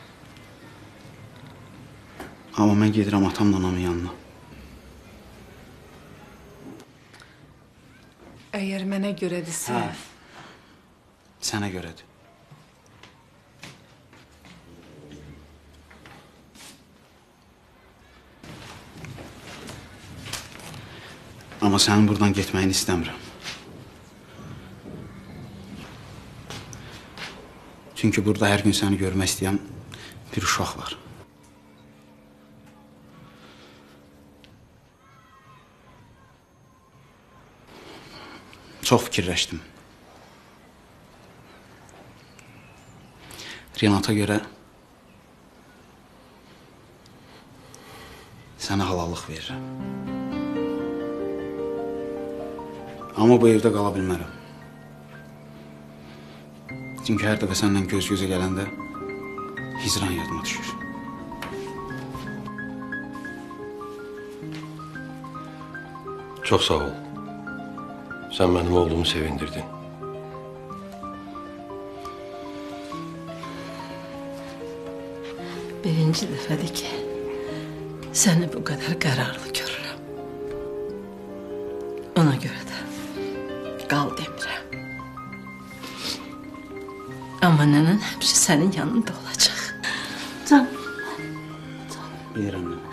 Amma mən gedirəm atamla anamın yanına. Əgər mənə görədirsə... Sənə görədir. Amma sənin buradan getməyini istəmirəm. Çünki burada hər gün səni görmək istəyən bir uşaq var. Çox fikirləşdim. Renata görə sənə halallıq verirəm. Amma bu evdə qala bilmərəm. Çünki hər dəfə səndən göz-gözə gələndə hicran yadıma düşür. Çox sağ ol. Sən mənim oğlumu sevindirdin. Birinci dəfədir ki, səni bu qədər qərarlı görürəm. Ona görə də qal demirəm. Amma nənən həmişə sənin yanında olacaq. Can. Bilirəm mən.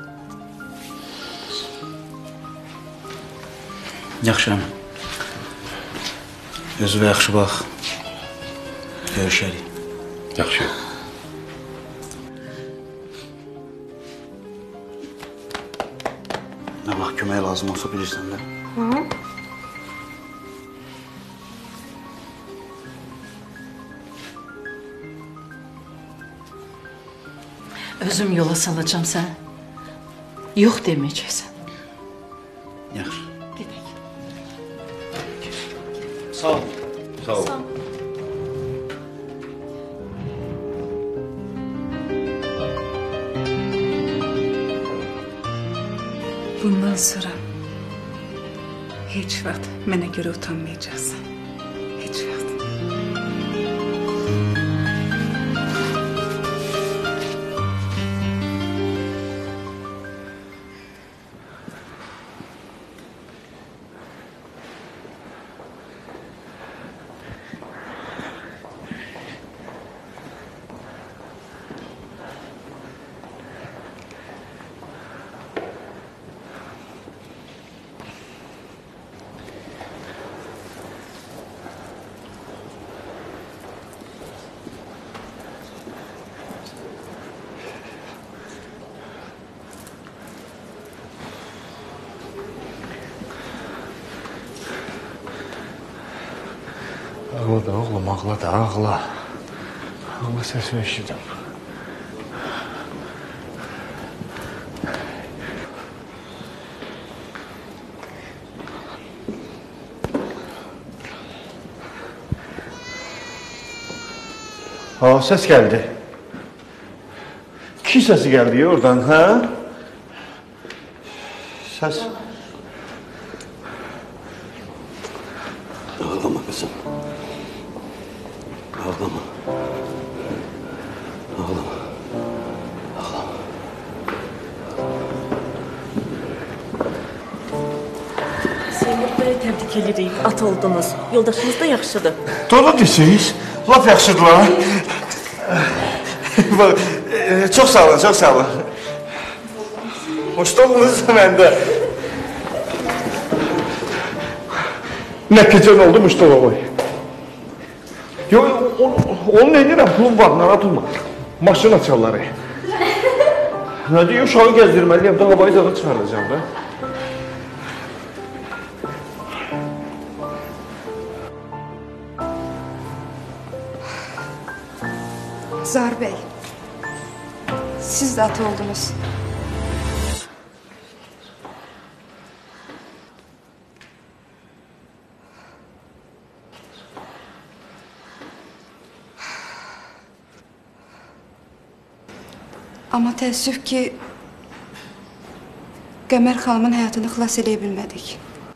Yaxşı, özünə yaxşı bax. Görüşərik. Yaxşı. Nə vaxt kömək lazım olsa bilirsən də. Hı? Özüm yola salacağım sən. Yox deməyəcəksən. Yaxşı. Gedək. Sağ ol. Sağ ol. Bundan sonra heç vaxt mənə görə utanmayacaqsan. Heç vaxt. Ağla da oğlum, ağla da, ağla. Ağla səsini eşidim. Səs gəldi. Ki səsi gəldi oradan, hə? Səs... Ağlama kızım. Ağlama. Ağlama. Ağlama. Seymur bəy, təbrik edirik. At oldunuz. Yoldaşınız da yaxşıdır. Doğru desiniz. Laf yaxşıdırlar. Çox sağ olun, çox sağ olun. Hoş geldiniz məndə. Nə keçən oldu Mustafa bəy? Yox, onu nə edirəm? Pulum var, narahat olma. Maşın açarları. Nə deyir, uşağı gəzdirməliyəm, daha bayızağı çıxaracağım da. Zar Bey, siz de ata oldunuz. Ama təəssüf ki, Qəmər xanımın həyatını xilas edə bilmədik.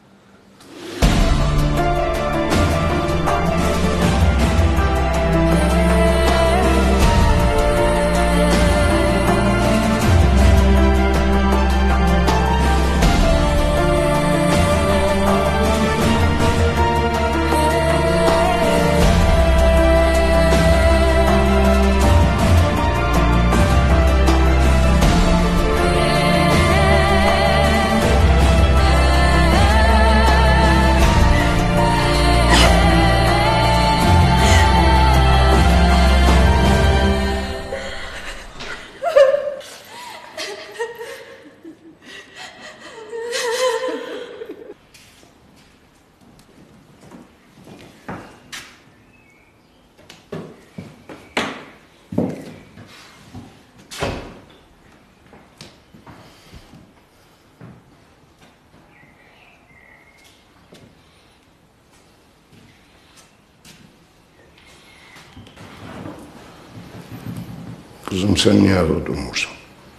Kızım sen niye ağır durmursan?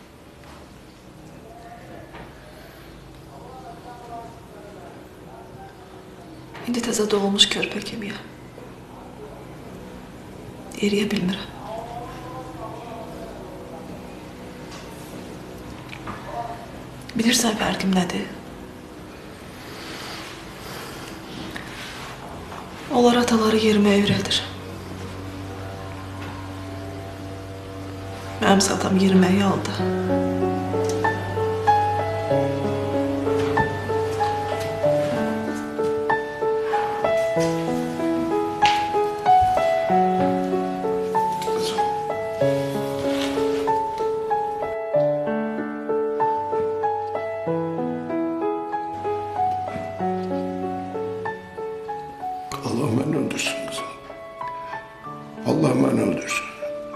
İndi təzə doğulmuş körpə kimiyəm. Eriyə bilmirəm. Bilirsən fərqim nədir? Onlar ataları yerimə öyrədir. Əmsi atam yeriməyi aldı. Allah beni öldürsün kızım. Allah beni öldürsün.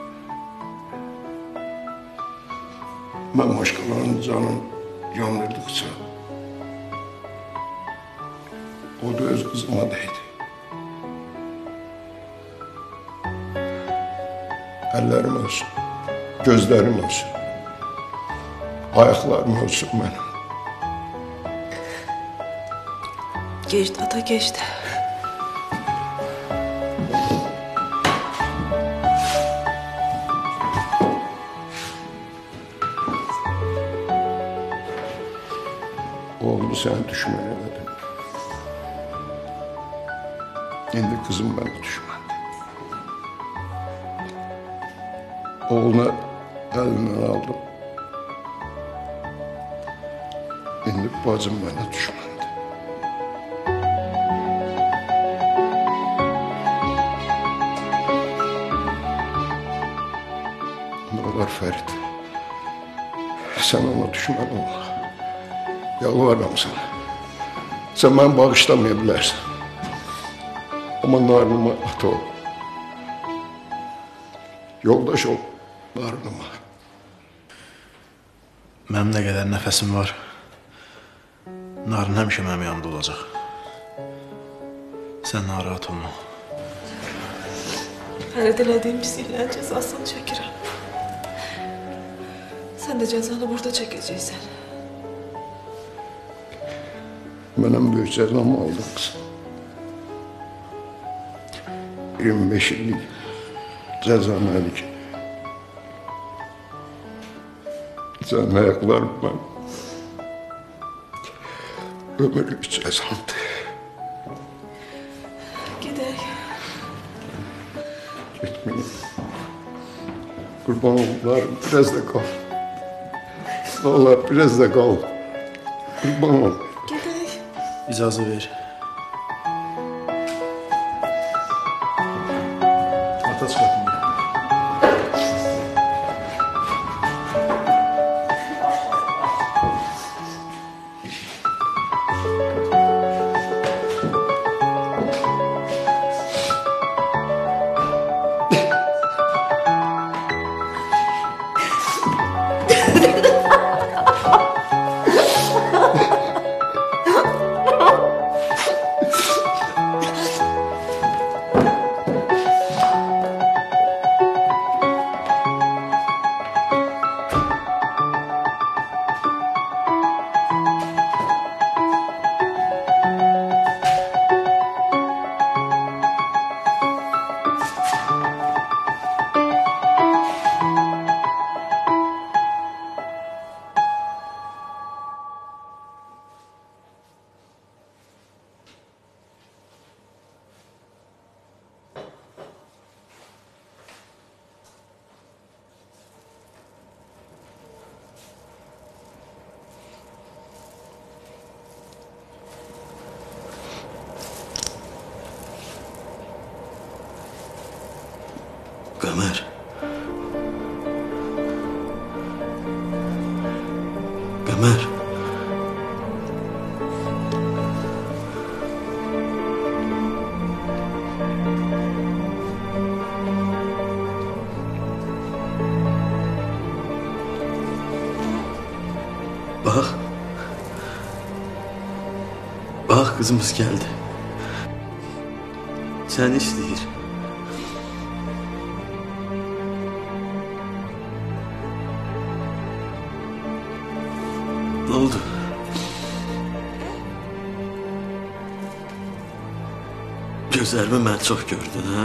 Ben başkalarının canını yandırdıkça o da öz kızıma değdi. Ellerim ölsün, gözlerim ölsün, ayaklarım ölsün benim. Geçti ata geçti. Oğlunu sana düşman elədim. İndi kızım bana düşmandı. Oğlunu elimden aldım. İndi bacım bana düşmandı. Ne olur Ferit. Sen ona düşman olma. Yalvarırım sana. Sen beni bağışlamayabilirsin. Ama narınıma at ol. Yoldaş ol narınıma. Mənim nə qədər nəfəsim var, Narın həmişə mənim yanımda olacaq. Sən narahat olma. Fərid elədiyim pisliklərin cəzasını çəkirəm. Sən də cəzanı burada çəkəcəksən. Benim büyük cezamı aldın kızım. 25 yıllık cezam aldık. Sen ayaklarımdan ömürlük cezamdı. Gidək. Gitmeyin. Kurban olanlar biraz da kal. Ne olur biraz da kal. Kurban ol. İcazə ver. Ata çıxartın. Qəmər. Qəmər. Bax. Bax, qızımız gəldi. Səni istəyir. Ne oldu? Gözlerimi mən çox gördün, ha?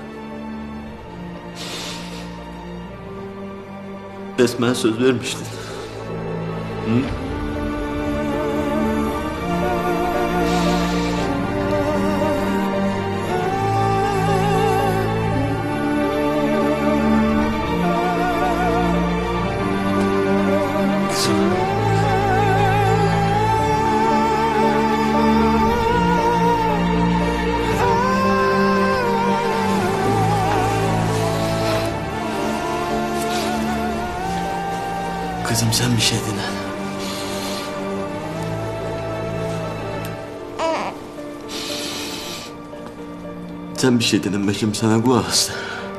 Bəs mən söz vermişdin. Hı? Kızım sen bir şey dinle. Sen bir şey dinle bakayım sana kulak asla.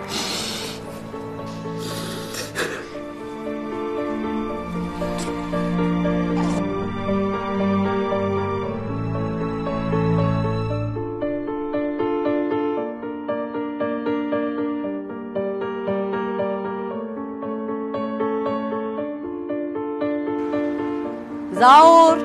Zaur.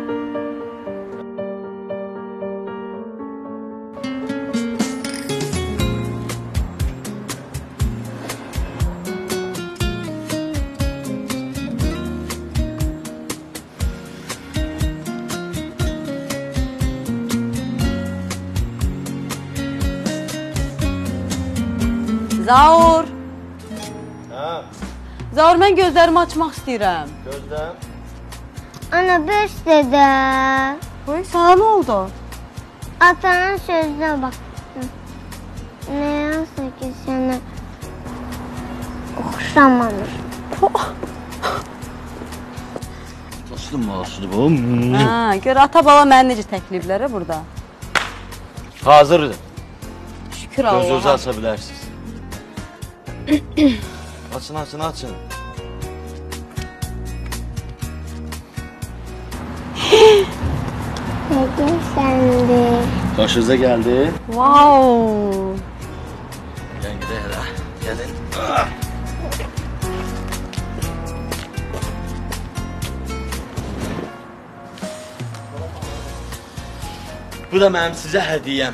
Zaur. Ha, Zaur, mən gözlərimi açmaq istəyirəm. gözlem. Ana beş dede. Oy, sana ne oldu? Atanın sözüne bak. Ne yazsa ki sana oxşamamış. Dostum masum bu. Ha, gör ata baba məni necə təklifləri burada. Hazırdır. Şükür Allah'a. Gözünüzü açabilirsiniz. Açın, açın, açın. Peki sende. Başınıza geldi. Wow. Gel gidelim. Gelin. Bu da mənim sizə hədiyyəm.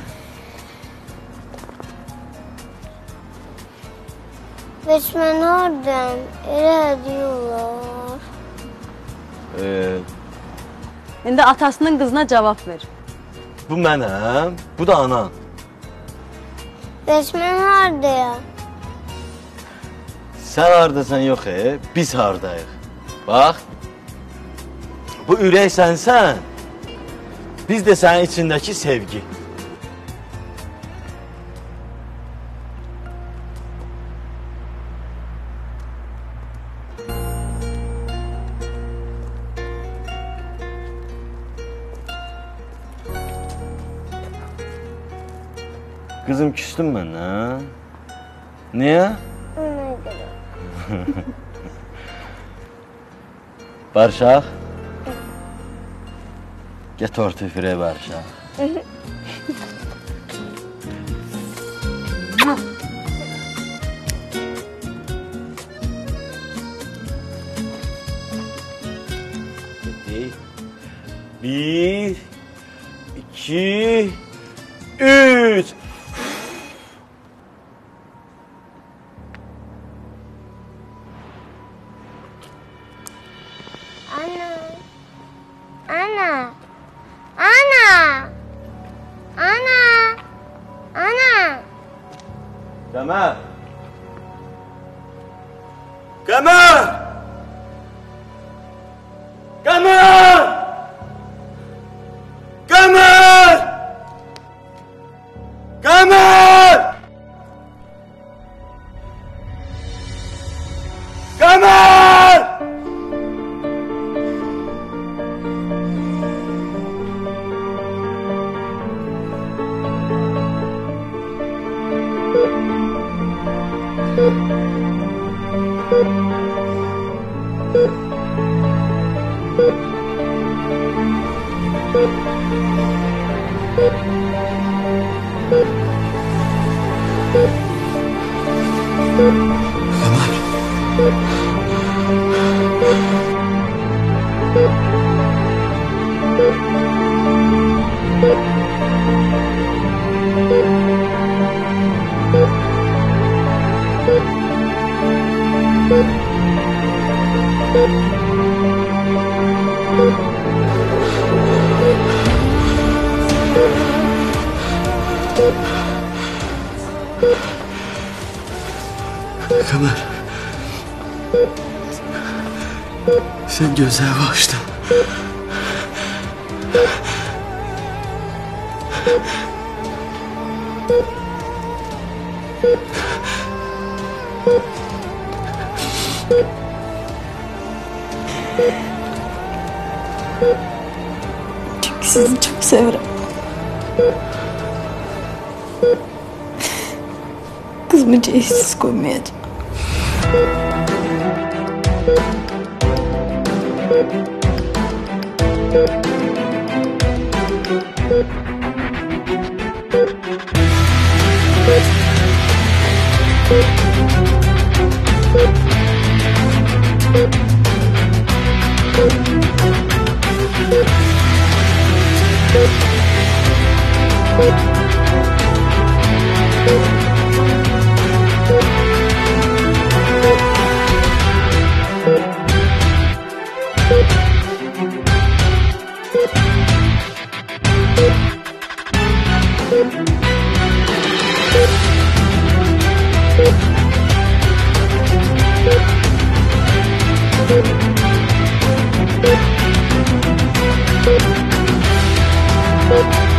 Beş mən oradan. Elə hediye olar. İndi atasının qızına cavab ver. Bu mənəm, bu da anan. Beş mən haradayam? Sən haradasan yox, biz hardayıq. Bax, bu ürək sənsən, biz də sənin içindəki sevgi. Kızım küstün məndən, niyə? Ona görə. Barışaq? Get tortu üfürək barışaq. Bir, iki, üç. Ana. Ana. Ana. Ana. Qəmər! Qəmər! Qəmər! Qəmər! Qəmər! Qəmər! Qəmər, sən gözlərimi açdın. Çünkü sizi çok severim. Kızımı cehizsiz koymayacağım. Thank you.